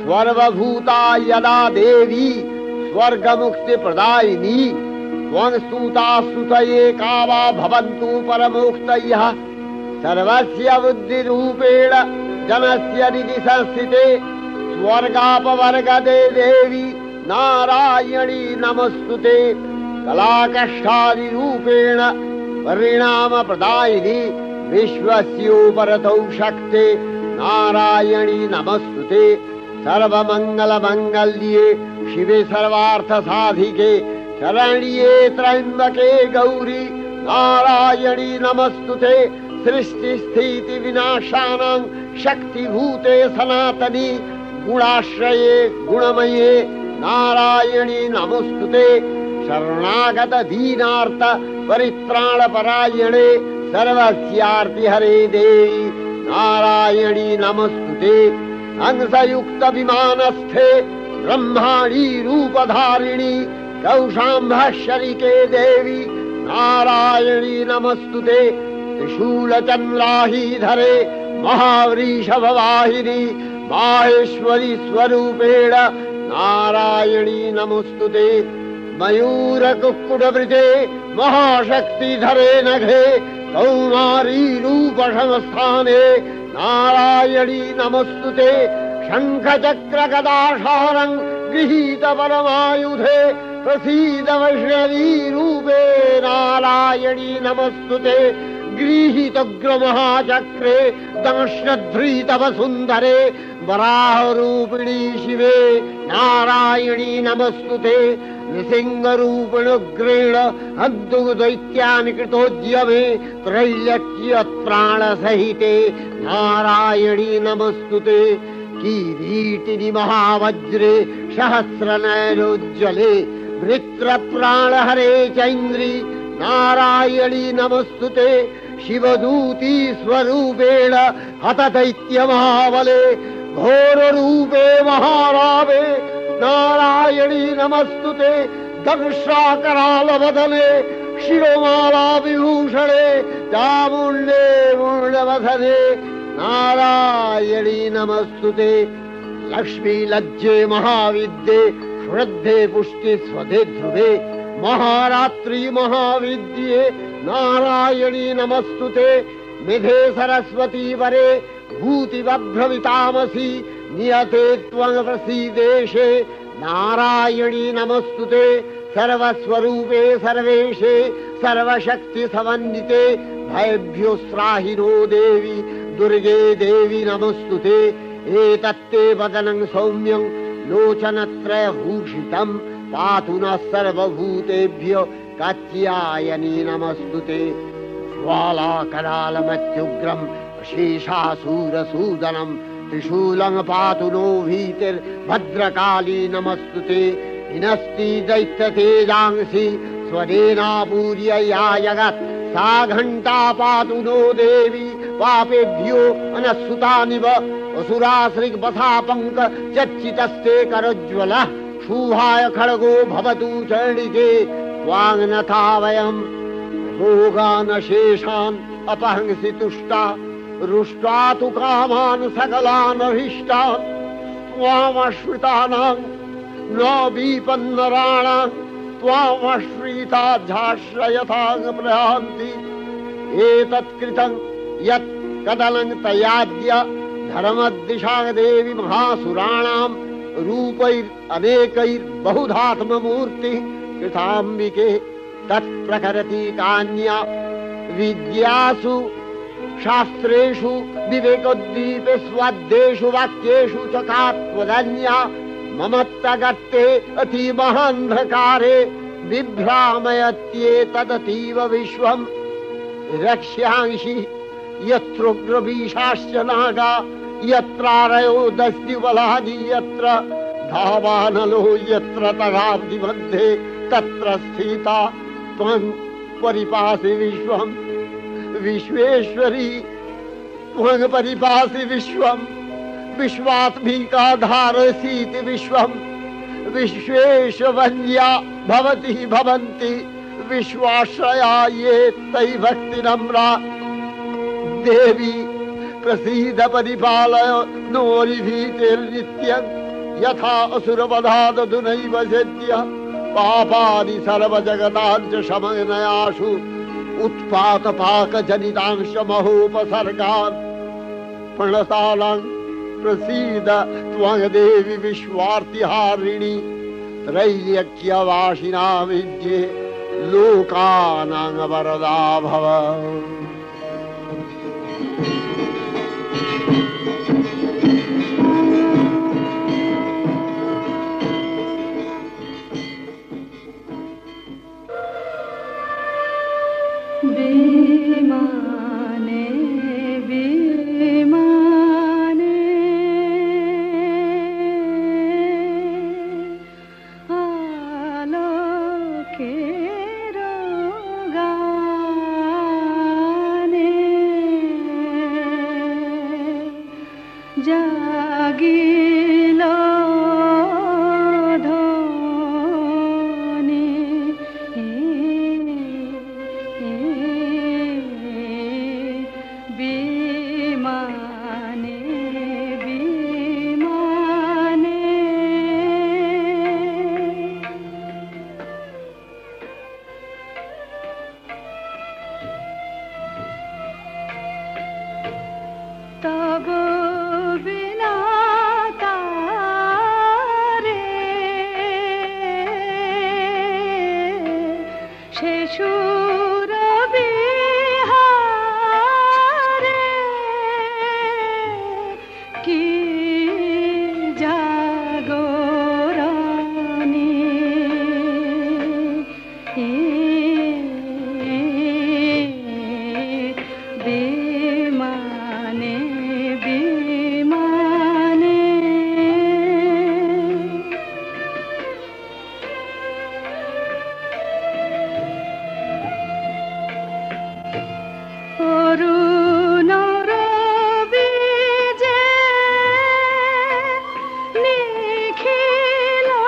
सर्वभूता यदा देवी स्वर्गमुक्ति प्रदायिनी त्वं स्तुता स्तुतये का वा भवन्तु परमोक्तयः सर्वस्य बुद्धिरूपेण जनस्य हृदि संस्थिते स्वर्गापवर्गदे देवी नारायणी नमस्तुते कलाकष्टादिरूपेण परिणाम प्रदायिनी विश्वस्योपरतौ शक्ते नारायणी नमस्तुते सर्वमंगल मंगल्ये शिवे सर्वार्थ साधिके शरण्ये त्र्यंबके गौरी नारायणी नमस्तुते सृष्टि स्थिति विनाशानां शक्तिभूते सनातनी गुणाश्रये गुणमये नारायणी नमस्तुते शरणागत दीनार्थ परित्राण परायणे सर्वस्यार्ति हरे देवी नारायणी नमस्तुते हंसयुक्त विमानस्थे ब्रह्माणी रूपधारिणी कौशाम्भशरिके देवी नारायणी नमस्तुते त्रिशूलचन्द्राहीधरे महावृषभवाहिनी माहेश्वरी स्वरूपेण नारायणी नमस्तुते मयूरकुक्कुटवृते महाशक्तिधरे नघे कौमारी रूपसंस्थाने नारायणी नमस्तुते शंखचक्र गदाशारं गृहीत परमायुधे प्रसीद वैष्णवी रूपे नारायणी नमस्तुते गृहीतोग्रमहाचक्रे दंश्नध्री तव सुन्दरे वराहरूपिणी शिवे नारायणी नमस्तुते नृसिंहरूपिणुग्रेण हन्तुदैत्यानि कृतोद्यमे त्रैलक्ष्य प्राणसहिते नारायणी नमस्तुते किरीटिनि महावज्रे सहस्रनयनोज्ज्वले वृत्रप्राणहरे चैन्द्री नारायणी नमस्तुते शिवदूती स्वरूपेण हतदैत्यमहाबले घोररूपे महारावे नारायणी नमस्तुते दंशाकरालवदने शिरोमाला विभूषणे चामुण्डे मूर्णवदने नारायणी नमस्तुते लक्ष्मी लज्जे महाविद्ये श्रद्धे पुष्टि स्वधे ध्रुवे महारात्रि महाविद्ये नारायणी नमस्तुते मेधे सरस्वती वरे भूतिवभ्रमितामसि नियते त्वं प्रसीदेशे नारायणी नमस्तुते सर्वस्वरूपे सर्वेशे सर्वशक्ति समन्विते भयभ्योस्त्राहिनो देवी दुर्गे देवी नमस्तुते एतत्ते वदनं सौम्यं लोचनत्रयभूषितं पातु नः सर्वभूतेभ्यो कात्यायनी नमस्तुते ज्वालाकरालमत्युग्रं शेषासूरसूदनं त्रिशूलं पातु नो भीतिर्भद्रकाली नमस्तुते हिनस्ति दैत्यतेजांसि स्वदेनापूर्य या जगत् सा घण्टा पातु नो देवी पापेभ्यो अनस्सुतानिव असुराश्रिग्बसापङ्क चच्चितस्ते करोज्ज्वलः शुभाय खड्गो भवतु चण्डिके त्वाङ्नथा वयं भोगानशेषान् अपहंसि तुष्टा रुष्टा तु कामान् सकलान् अभीष्टान् त्वामश्रितानां न विपन्नराणां त्वामश्रिता झाश्रयथां प्रयान्ति एतत्कृतं यत् कदलं तयाद्य धर्मदिशा देवी महासुराणां रूपैरनेकैर्बहुधात्ममूर्ति कृताम्बिके तत्प्रकरति कान्या विद्यासु शास्त्रेषु विवेकोद्दीपे स्वाद्येषु वाक्येषु च का त्वदन्या ममत्तगत्ते अतिमहान्धकारे बिभ्रामयत्येतदतीव विश्वं रक्ष्यांसि यत्रोग्रवीशाश्च नागा यत्रारयो दस्युबलानि यत्र धावानलो यत्र तगाब्धि मध्ये तत्र स्थिता त्वं परिपासि विश्वं विश्वेश्वरी त्वं परिपासि विश्वं विश्वात्मिका धारसीति विश्वं विश्वेशवन्या भवति भवन्ति विश्वाश्रया ये तै भक्तिनम्रा देवी प्रसीद परिपालय नोरिभीतिर्नित्यं यथा असुरवधादधुनैव सेत्य पापानि सर्वजगताञ्च शमनयाशु उत्पातपाकजनितांश महोपसर्गान् प्रणतालां प्रसीद त्वं देवी विश्वार्तिहारिणी त्रैलोक्यवासिनां विद्ये लोकानां वरदा भव। विमाने विमाने आलोके रोगाने जागिलो ध्वनि विमाने विमाने तब बिना तारे शेषुर बिहारे की जागोरानी विमाने विमाने অরুণর বীজে নিখিল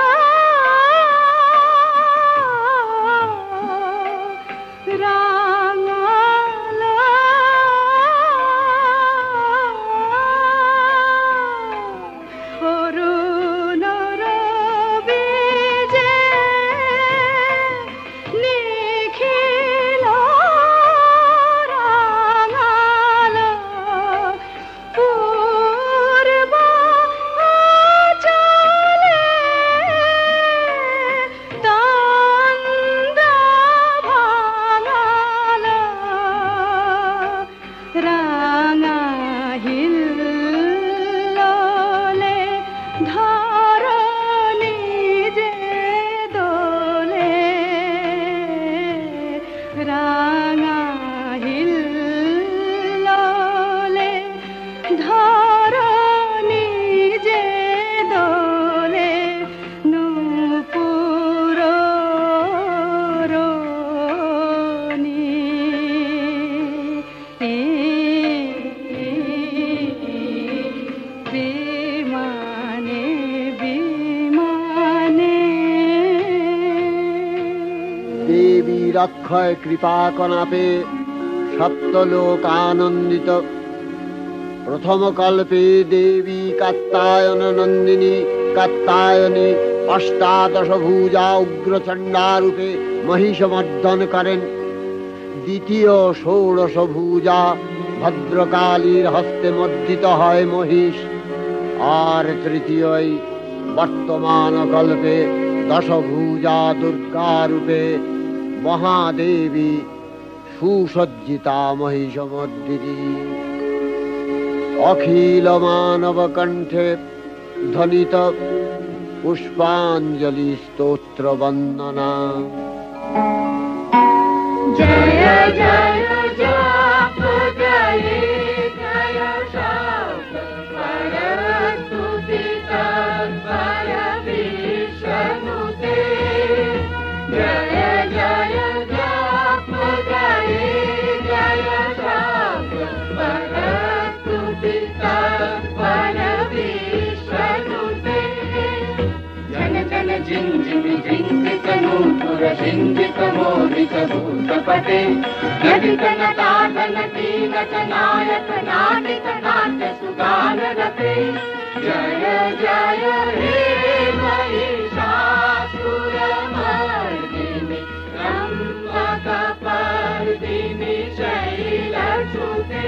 রাঙাল অরুণর বীজে নিখিল রাঙাল পূর্ব আচলে তন্দ্র ভাঙাল রাঙা হিল্লোলে ধরণী যে দোলে রাঙা হিল্লোলে ধরণী যে দোলে নূপুর রোনি বিমানে বিমানে দেবীর অক্ষয় কৃপা কণাপে সপ্তলোক আনন্দিত। প্রথম কল্পে দেবী কাত্যায়ন নন্দিনী কাত্যায়নী অষ্টাদশ ভুজা উগ্রচণ্ডা রূপে মহিষমর্দন করেন। দ্বিতীয় ষোড়শ ভুজা ভদ্রকালীর হস্তে মর্দিত হয় মহিষ। আর তৃতীয় বর্তমান কল্পে দশভুজা দুর্গা রূপে মহাদেবী সুসজ্জিতা মহিষমর্দিনী। অখিল মানব কণ্ঠে ধ্বনিত পুষ্পাঞ্জলি স্তোত্র বন্দনা। জয় জয় জপ জয় জয় শব্দ পরস্তুতি তৎপর বিষ্ণুতে। জয় জয় জপ জয় জয় শব্দ পরস্তুতি তৎপর বিষ্ণুতে। জন জন ঝিঞ্ঝিমি ঝিঙ্কিত নূপুর সিঞ্জিত মোদিত ভূতপटे नटितन ताडन कीलक नायक नाटित नाट्य सुगान रते। जय जय हे महिषासुरमर्दिनि ब्रह्मकपर्दिनि शैलसुते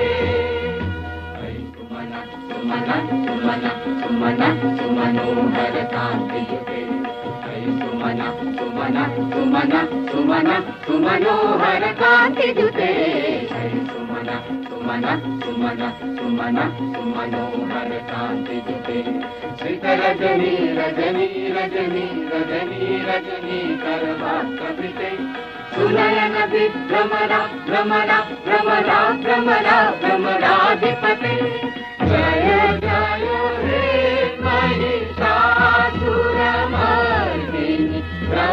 सुमन सुमन सुमन सुमन सुमनोहर कान्तियुते सुमन सुमन सुमन सुमन सुमनोहर कान्तियुते सुमन सुमन सुमन सुमन सुमनोहर कान्तियुते श्रित रजनी रजनी रजनी रजनी रजनी करवाक्कपिते सुनयन विभ्रमरा भ्रमरा भ्रमरा भ्रमरा भ्रमराधिपते जय जय हे महिषासुरमर्दिनि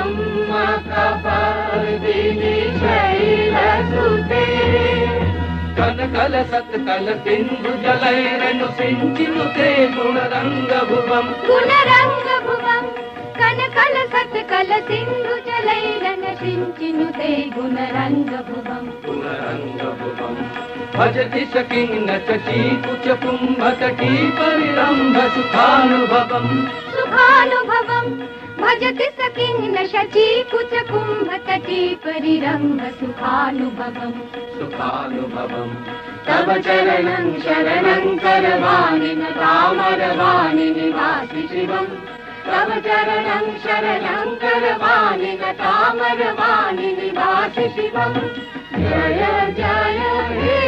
ब्रह्मकपर्दिनि शैलसुते कनकल सत्कल सिंधु जलैरनु सिंचिनुते गुणरंगभुवं गुणरंगभुवं कनकल सत्कल सिंधु जलैरन सिंचिनुते गुणरंगभुवं गुणरंगभुवं भजति सकिन्न चीकुच कुंभतटी परिरंभ सुखानुभवं सुखानुभवं भजति सकिन्न शचीकुच कुंभतटी परिरंभ सुखानुभवं सुखानुभवं तव चरणं शरणं करवाणि तामरवाणि निवासि शिवं तव चरणं शरणं करवाणि तामरवाणि निवासि शिवं जय जय हे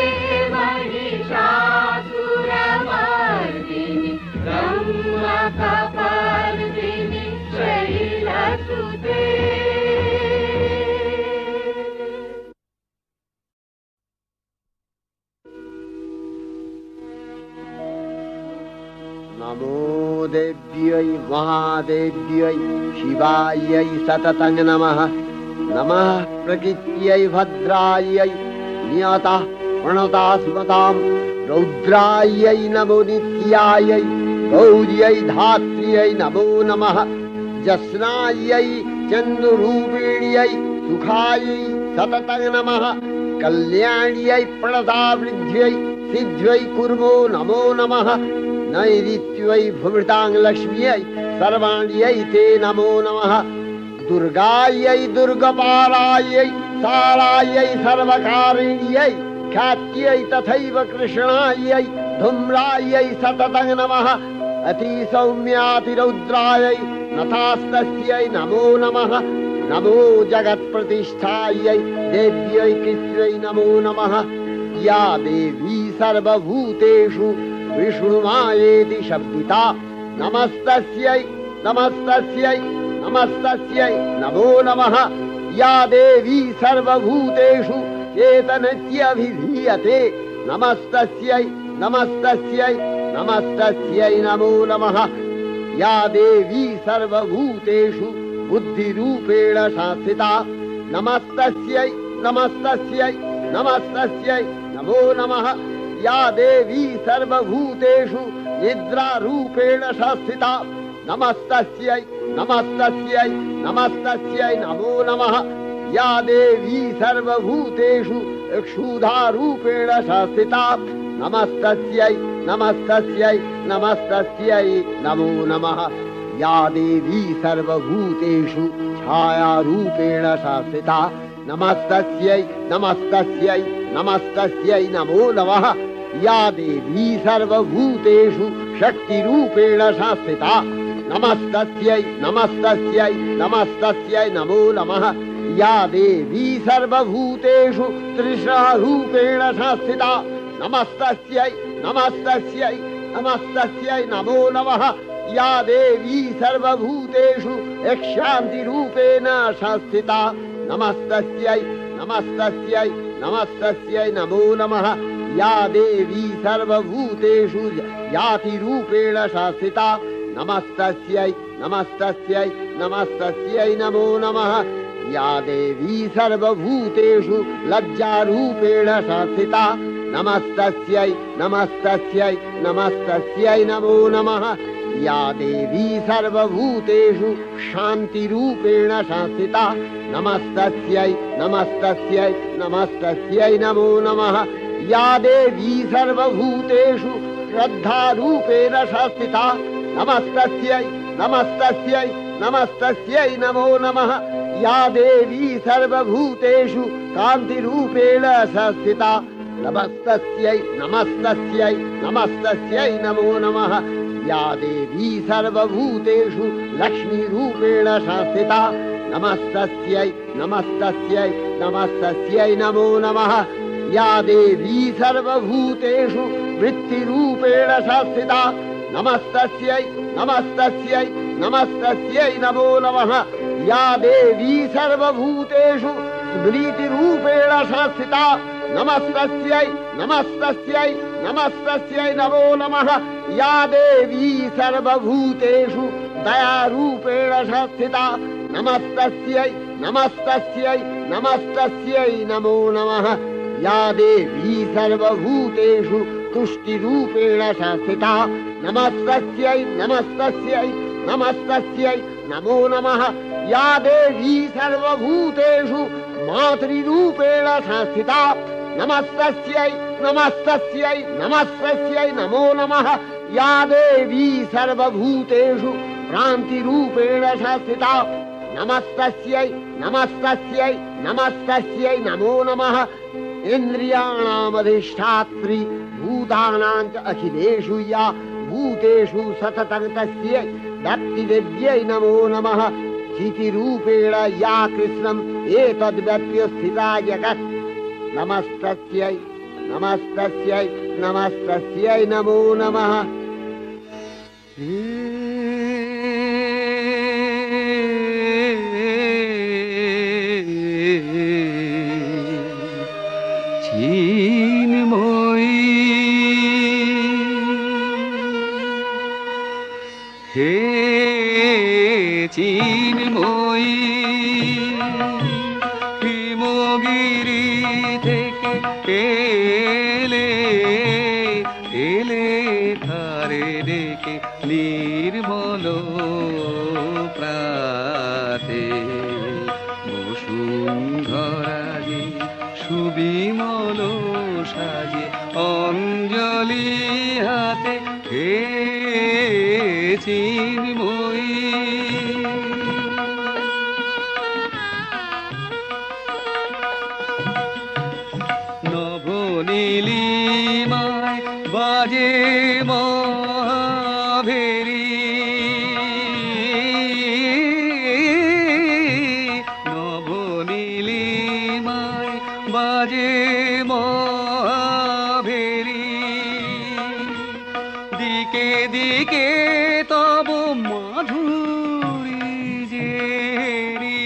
महिषासुरमर्दिनि ब्रह्मकपर्दिनि शैलसुते नमो देव्यै महादेव्यै शिवायै सततं नमः नमः प्रकृत्यै भद्रायै नियतः प्रणता स्मतां रौद्रायै नमो नित्यायै गौर्यै धात्र्यै नमो नमः जस्नायै चन्द्ररूपिण्यै सुखायै सततं नमः कल्याण्यै प्रणतावृद्ध्यै सिद्ध्यै कुर्मो नमो नमः नैऋत्यै भूमृतां लक्ष्म्यै सर्वाण्यै ते नमो नमः दुर्गायै दुर्गपारायै सारायै सर्वकारिण्यै ख्यात्यै तथैव कृष्णायै धूम्रायै सततं नमः अतिसौम्यातिरौद्रायै नथास्तस्यै नमो नमः नमो जगत्प्रतिष्ठायै देव्यै कृत्यै नमो नमः या देवी सर्वभूतेषु विष्णुमायेति शब्दिता नमस्तस्यै नमस्तस्यै नमस्तस्यै नमो नमः या देवी सर्वभूतेषु चेतनत्यभिधीयते नमस्तस्यै नमस्तस्यै नमस्तस्यै नमो नमः या देवी सर्वभूतेषु बुद्धिरूपेण संस्थिता नमस्तस्यै नमस्तस्यै नमस्तस्यै नमो नमः या देवी सर्वभूतेषु निद्रारूपेण संस्थिता नमस्तस्यै नमस्तस्यै नमस्तस्यै नमो नमः या देवी सर्वभूतेषु क्षुधारूपेण संस्थिता नमस्तस्यै नमस्तस्यै नमस्तस्यै नमो नमः या देवी सर्वभूतेषु छायारूपेण संस्थिता नमस्तस्यै नमस्तस्यै नमस्तस्यै नमो नमः या देवी सर्वभूतेषु शक्तिरूपेण संस्थिता नमस्तस्यै नमस्तस्यै नमस्तस्यै नमो नमः या देवी सर्वभूतेषु तृष्णारूपेण संस्थिता नमस्तस्यै नमस्तस्यै नमस्तस्यै नमो नमः या देवी सर्वभूतेषु शान्तिरूपेण संस्थिता नमस्तस्यै नमस्तस्यै नमस्तस्यै नमो नमः या देवी सर्वभूतेषु जातिरूपेण संस्थिता नमस्तस्यै नमस्तस्यै नमस्तस्यै नमो नमः या देवी सर्वभूतेषु लज्जारूपेण संस्थिता नमस्तस्यै नमस्तस्यै नमस्तस्यै नमो नमः या देवी सर्वभूतेषु शान्तिरूपेण संस्थिता नमस्तस्यै नमस्तस्यै नमस्तस्यै नमो नमः या देवी सर्वभूतेषु श्रद्धारूपेण संस्थिता नमस्तस्यै नमस्तस्यै नमस्तस्यै नमो नमः या देवी सर्वभूतेषु कान्तिरूपेण संस्थिता नमस्तस्यै नमस्तस्यै नमस्तस्यै नमो नमः या देवी सर्वभूतेषु लक्ष्मीरूपेण संस्थिता नमस्तस्यै नमस्तस्यै नमस्तस्यै नमो नमः या देवी सर्वभूतेषु वृत्तिरूपेण संस्थिता नमस्तस्यै नमस्तस्यै नमस्तस्यै नमो नमः या देवी सर्वभूतेषु स्मृतिरूपेण संस्थिता नमस्तस्यै नमस्तस्यै नमस्तस्यै नमो नमः या देवी सर्वभूतेषु दयारूपेण संस्थिता नमस्तस्यै नमस्तस्यै नमस्तस्यै नमो नमः या देवी सर्वभूतेषु तुष्टिरूपेण संस्थिता नमस्तस्यै नमस्तस्यै नमस्तस्यै नमो नमः या देवी सर्वभूतेषु मातृरूपेण संस्थिता नमस्तस्यै नमस्तस्यै नमस्तस्यै नमो नमः या देवी सर्वभूतेषु भ्रान्तिरूपेण संस्थिता नमस्तस्यै नमस्तस्यै नमस्तस्यै नमो नमः इन्द्रियाणामधिष्ठात्री भूतानां च अखिलेषु या भूतेषु सततं तस्यै भक्तिदेव्यै नमो नमः चितिरूपेण या कृष्णम् एतद्व्यप्य स्थिता जगत् नमस्तस्यै नमस्तस्यै नमस्तस्यै नमो नमः হে চিন্ময়ী হিমগিরি থেকে এলে এলে ধারে ডেকে নির্মল প্রাতে বসুন্ধরাগে সুবিমল সাজে অঞ্জলি হাতে হে চিন্ময়ী নবনীলিমায় বাজে মহাভেরি নবনীলিমায় বাজে মহাভেরি দিকে দিকে তব মাধুরী জেরি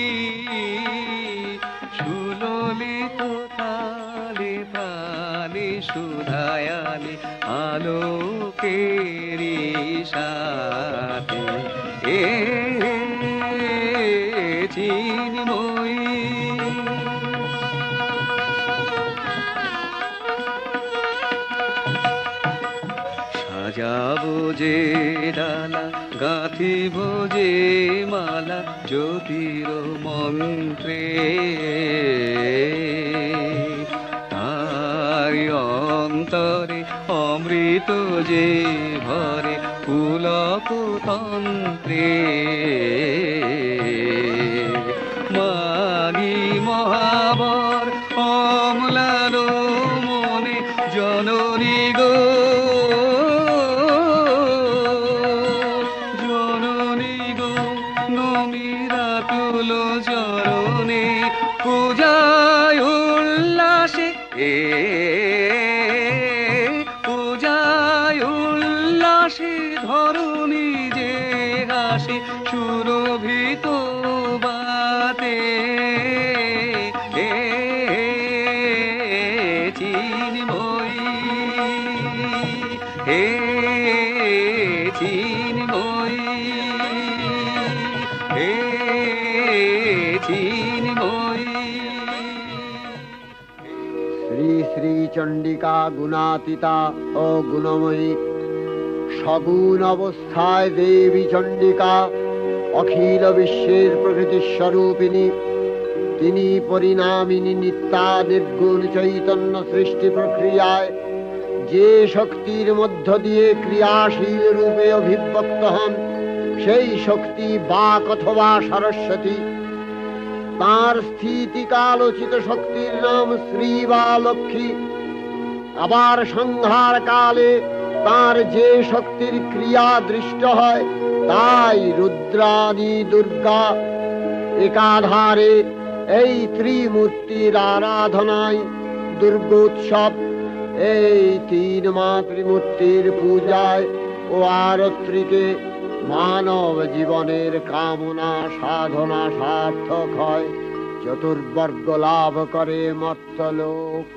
সুললিত তালে তালে সুধায়ালে আলোকেরি সাথে এ চিন্ময়ী সাজাবো যে ডালা গাঁথিব যে মালা জ্যোতির মন্ত্রে তার অন্তরে অমৃত যে ভরে পুলক তন্ত্রে মাগি মহাবর অম্লান মনে জননী গো চরণে পূজায় উল্লাসে এ পূজায় উল্লাসে ধরণী যে হাসে সুরভিত বাতে এ চিন্ময়ী হে চিন্ময়ী হে শ্রী শ্রী চণ্ডিকা গুণাতীতা ও গুণময়ী সগুণ অবস্থায় দেবী চণ্ডিকা অখিল বিশ্বের প্রকৃতি স্বরূপিণী তিনি পরিণামিনী নিত্যা নির্গুণ চৈতন্য সৃষ্টি প্রক্রিয়ায় যে শক্তির মধ্য দিয়ে ক্রিয়াশীল রূপে অভিব্যক্ত হন সেই শক্তি বাক অথবা সরস্বতী। তার স্থিতিকালোচিত শক্তির নাম শ্রী বা লক্ষ্মী। আবার সংহার কালে তার যে শক্তির ক্রিয়া দৃষ্ট হয় তাই রুদ্রাদি দুর্গা। একাধারে এই ত্রিমূর্তির আরাধনায় দুর্গোৎসব, এই তিন মাতৃমূর্তির পূজায় ও আরত্রিকে মানব জীবনের কামনা সাধনা সার্থক হয়, চতুর্বর্গ লাভ করে মর্ত্যলোক।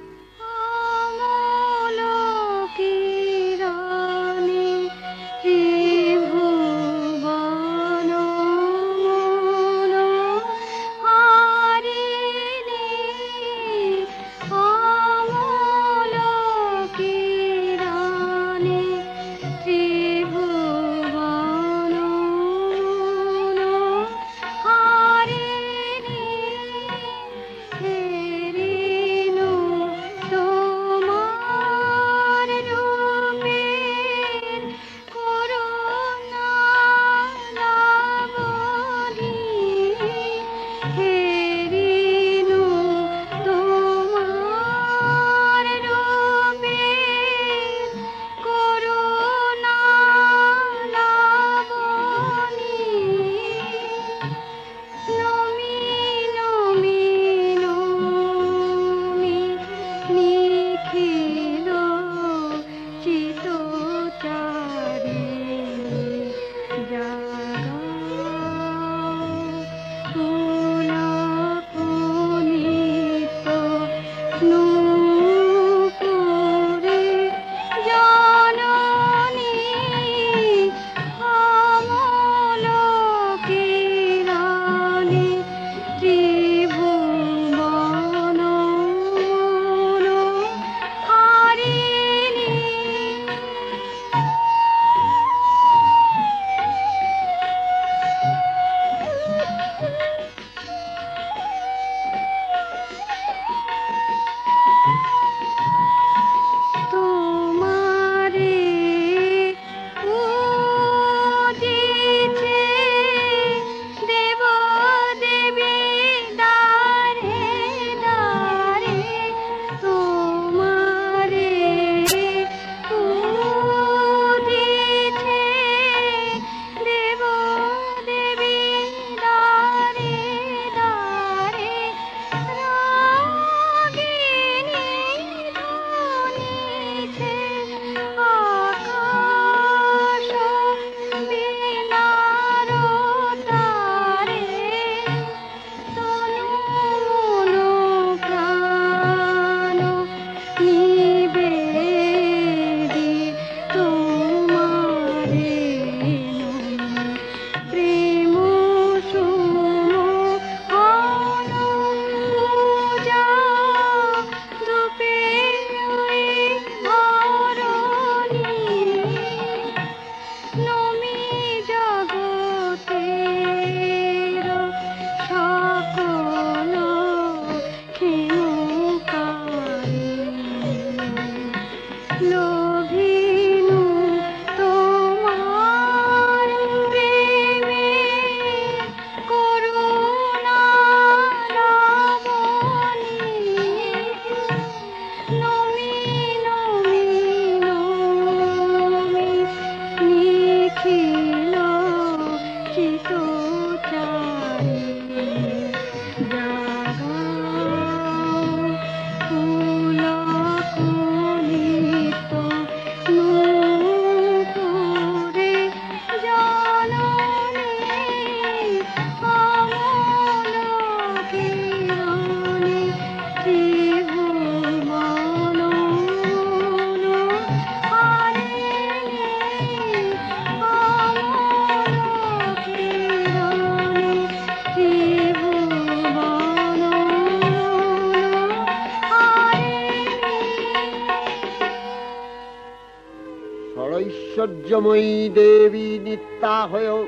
ঐশ্বর্যময়ী দেবী নিত্যা হয়েও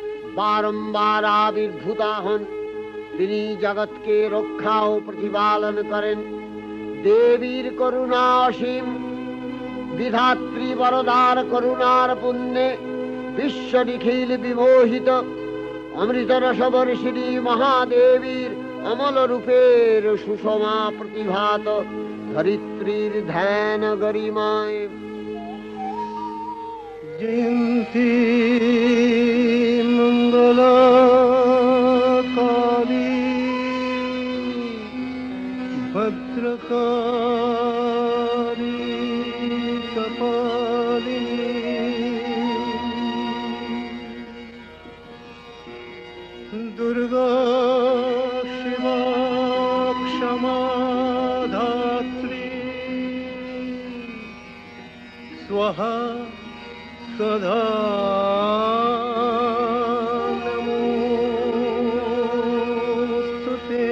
বারম্বার আবির্ভূতা হন। তিনি জগৎকে রক্ষা ও প্রতিপালন করেন। দেবীর করুণা অসীম, विधात्री वरदार करुणार पुण्य विश्व निखिल विमोहित अमृत रस वर्षिणी महादेवीर अमल रूपेर सुषमा प्रतिभात धरित्रीर ध्यान गरिमाय जयंती मंगलाकाली भद्रकाली कपालिनी दुर्गा शिवा क्षमा धात्री स्वाहा सदा नमोस्तुते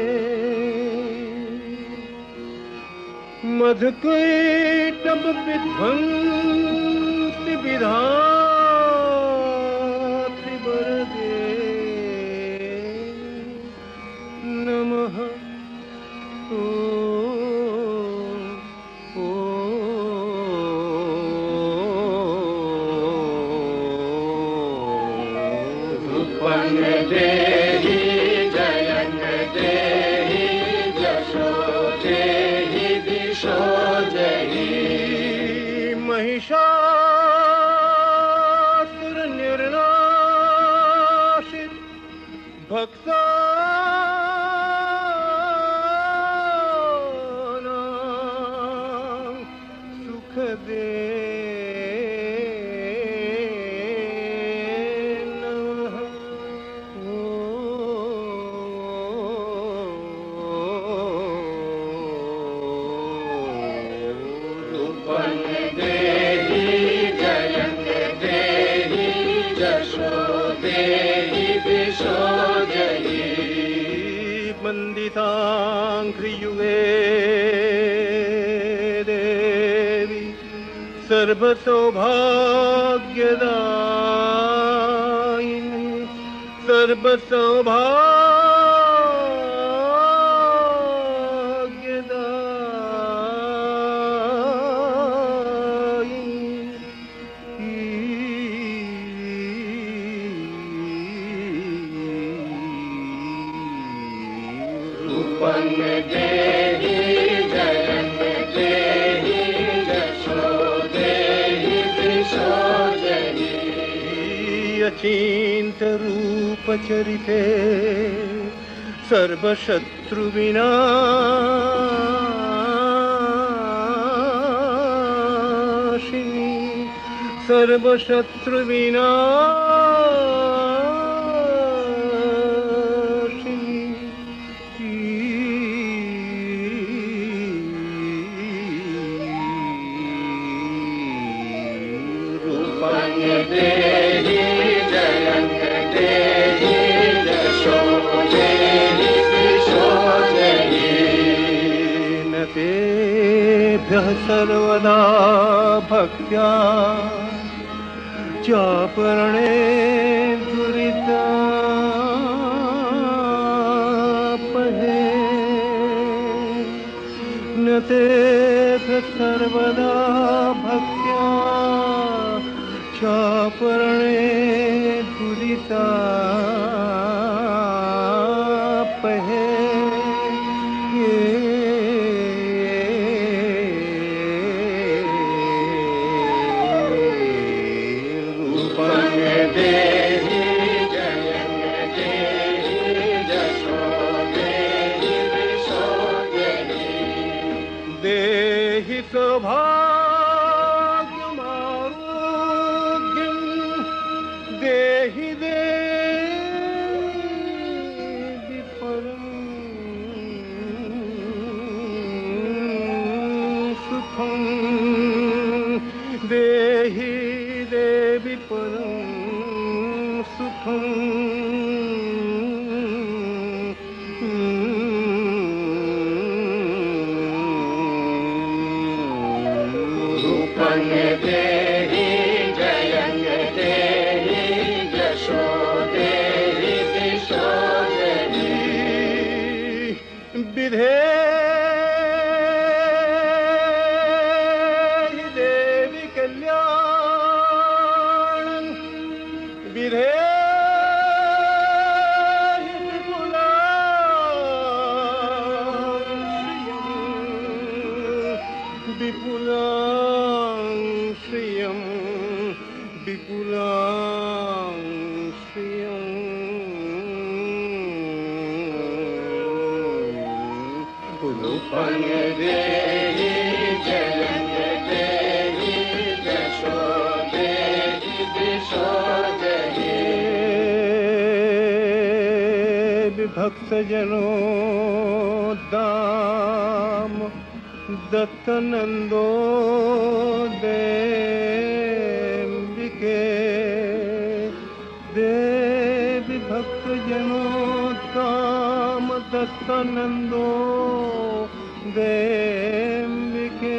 मधुकैटभ विध्वंसि विधात्रि वरदे नमः ओ देहि जयं देहि जशो देहि दिशो देहि महिषासुर निर्नाशित भक्तानां सुख दे वन्दिताङ्घ्रियुगे देवी सर्वसौभाग्यदायिनी देहि जयं देहि जशो देहि दिशो देहि अचिन्त रूप चरिते सर्वशत्रु विनाशिनी सर्वशत्रु देहि जयं देहि जशो देहि दिशो देहि न तेभ्यः सर्वदा भक्त्या चापरणे दुरितापहे न तेभ्यः सर्वदा भक्त्या चापरणे दुरितापहे रूपं देहि जयं देहि जशो देहि दिशो देहि देहि सौभाग्यम् देहि देहि परं सुखं देहि देवि परं सुखं रूपं देहि जयं देहि जशो देहि दिशो देहि विधेहि देहि भक्तजनों दाम दत्त नंदो देविके देवी भक्तजनों दाम दत्त नंदो देविके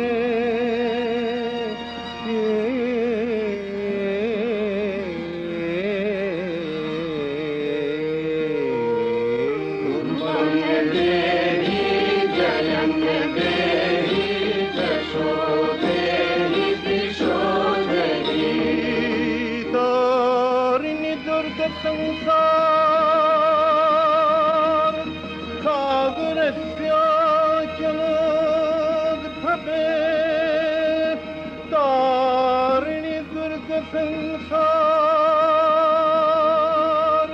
संसार सागरस्याचलोद्भवे तारिणि दुर्ग संसार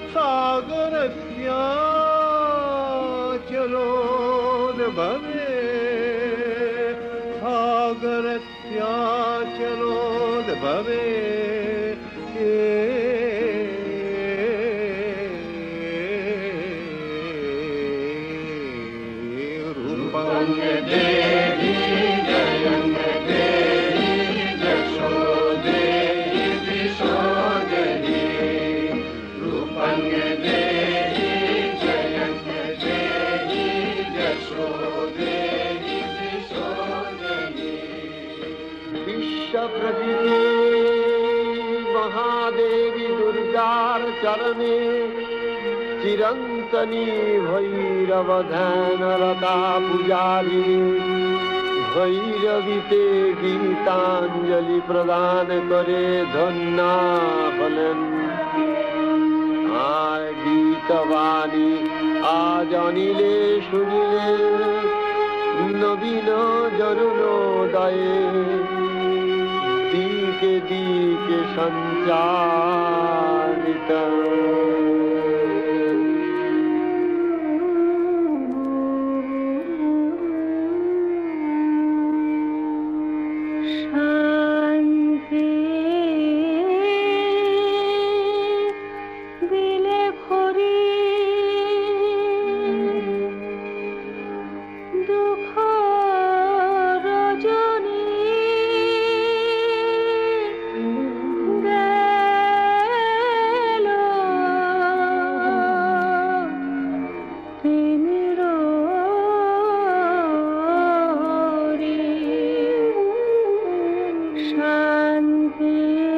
सागरस्याचलोद्भवे सागरस्याचलोद्भवे देवी जयंग देवी जशो देवी विशोदरी रूपंग देवी जयंग देवी जशो देवी विशोदरी विश्वप्रभृति महादेवी दुर्गार चरणे चिरंतनी भैरव ध्यानरता पुजारी भैरवीते गीतांजलि प्रदान करे धन्ना फलन आय गीतवाणी आज अनिले सुनिले नवीन जरुणोदये दिके दिके संचारित शांति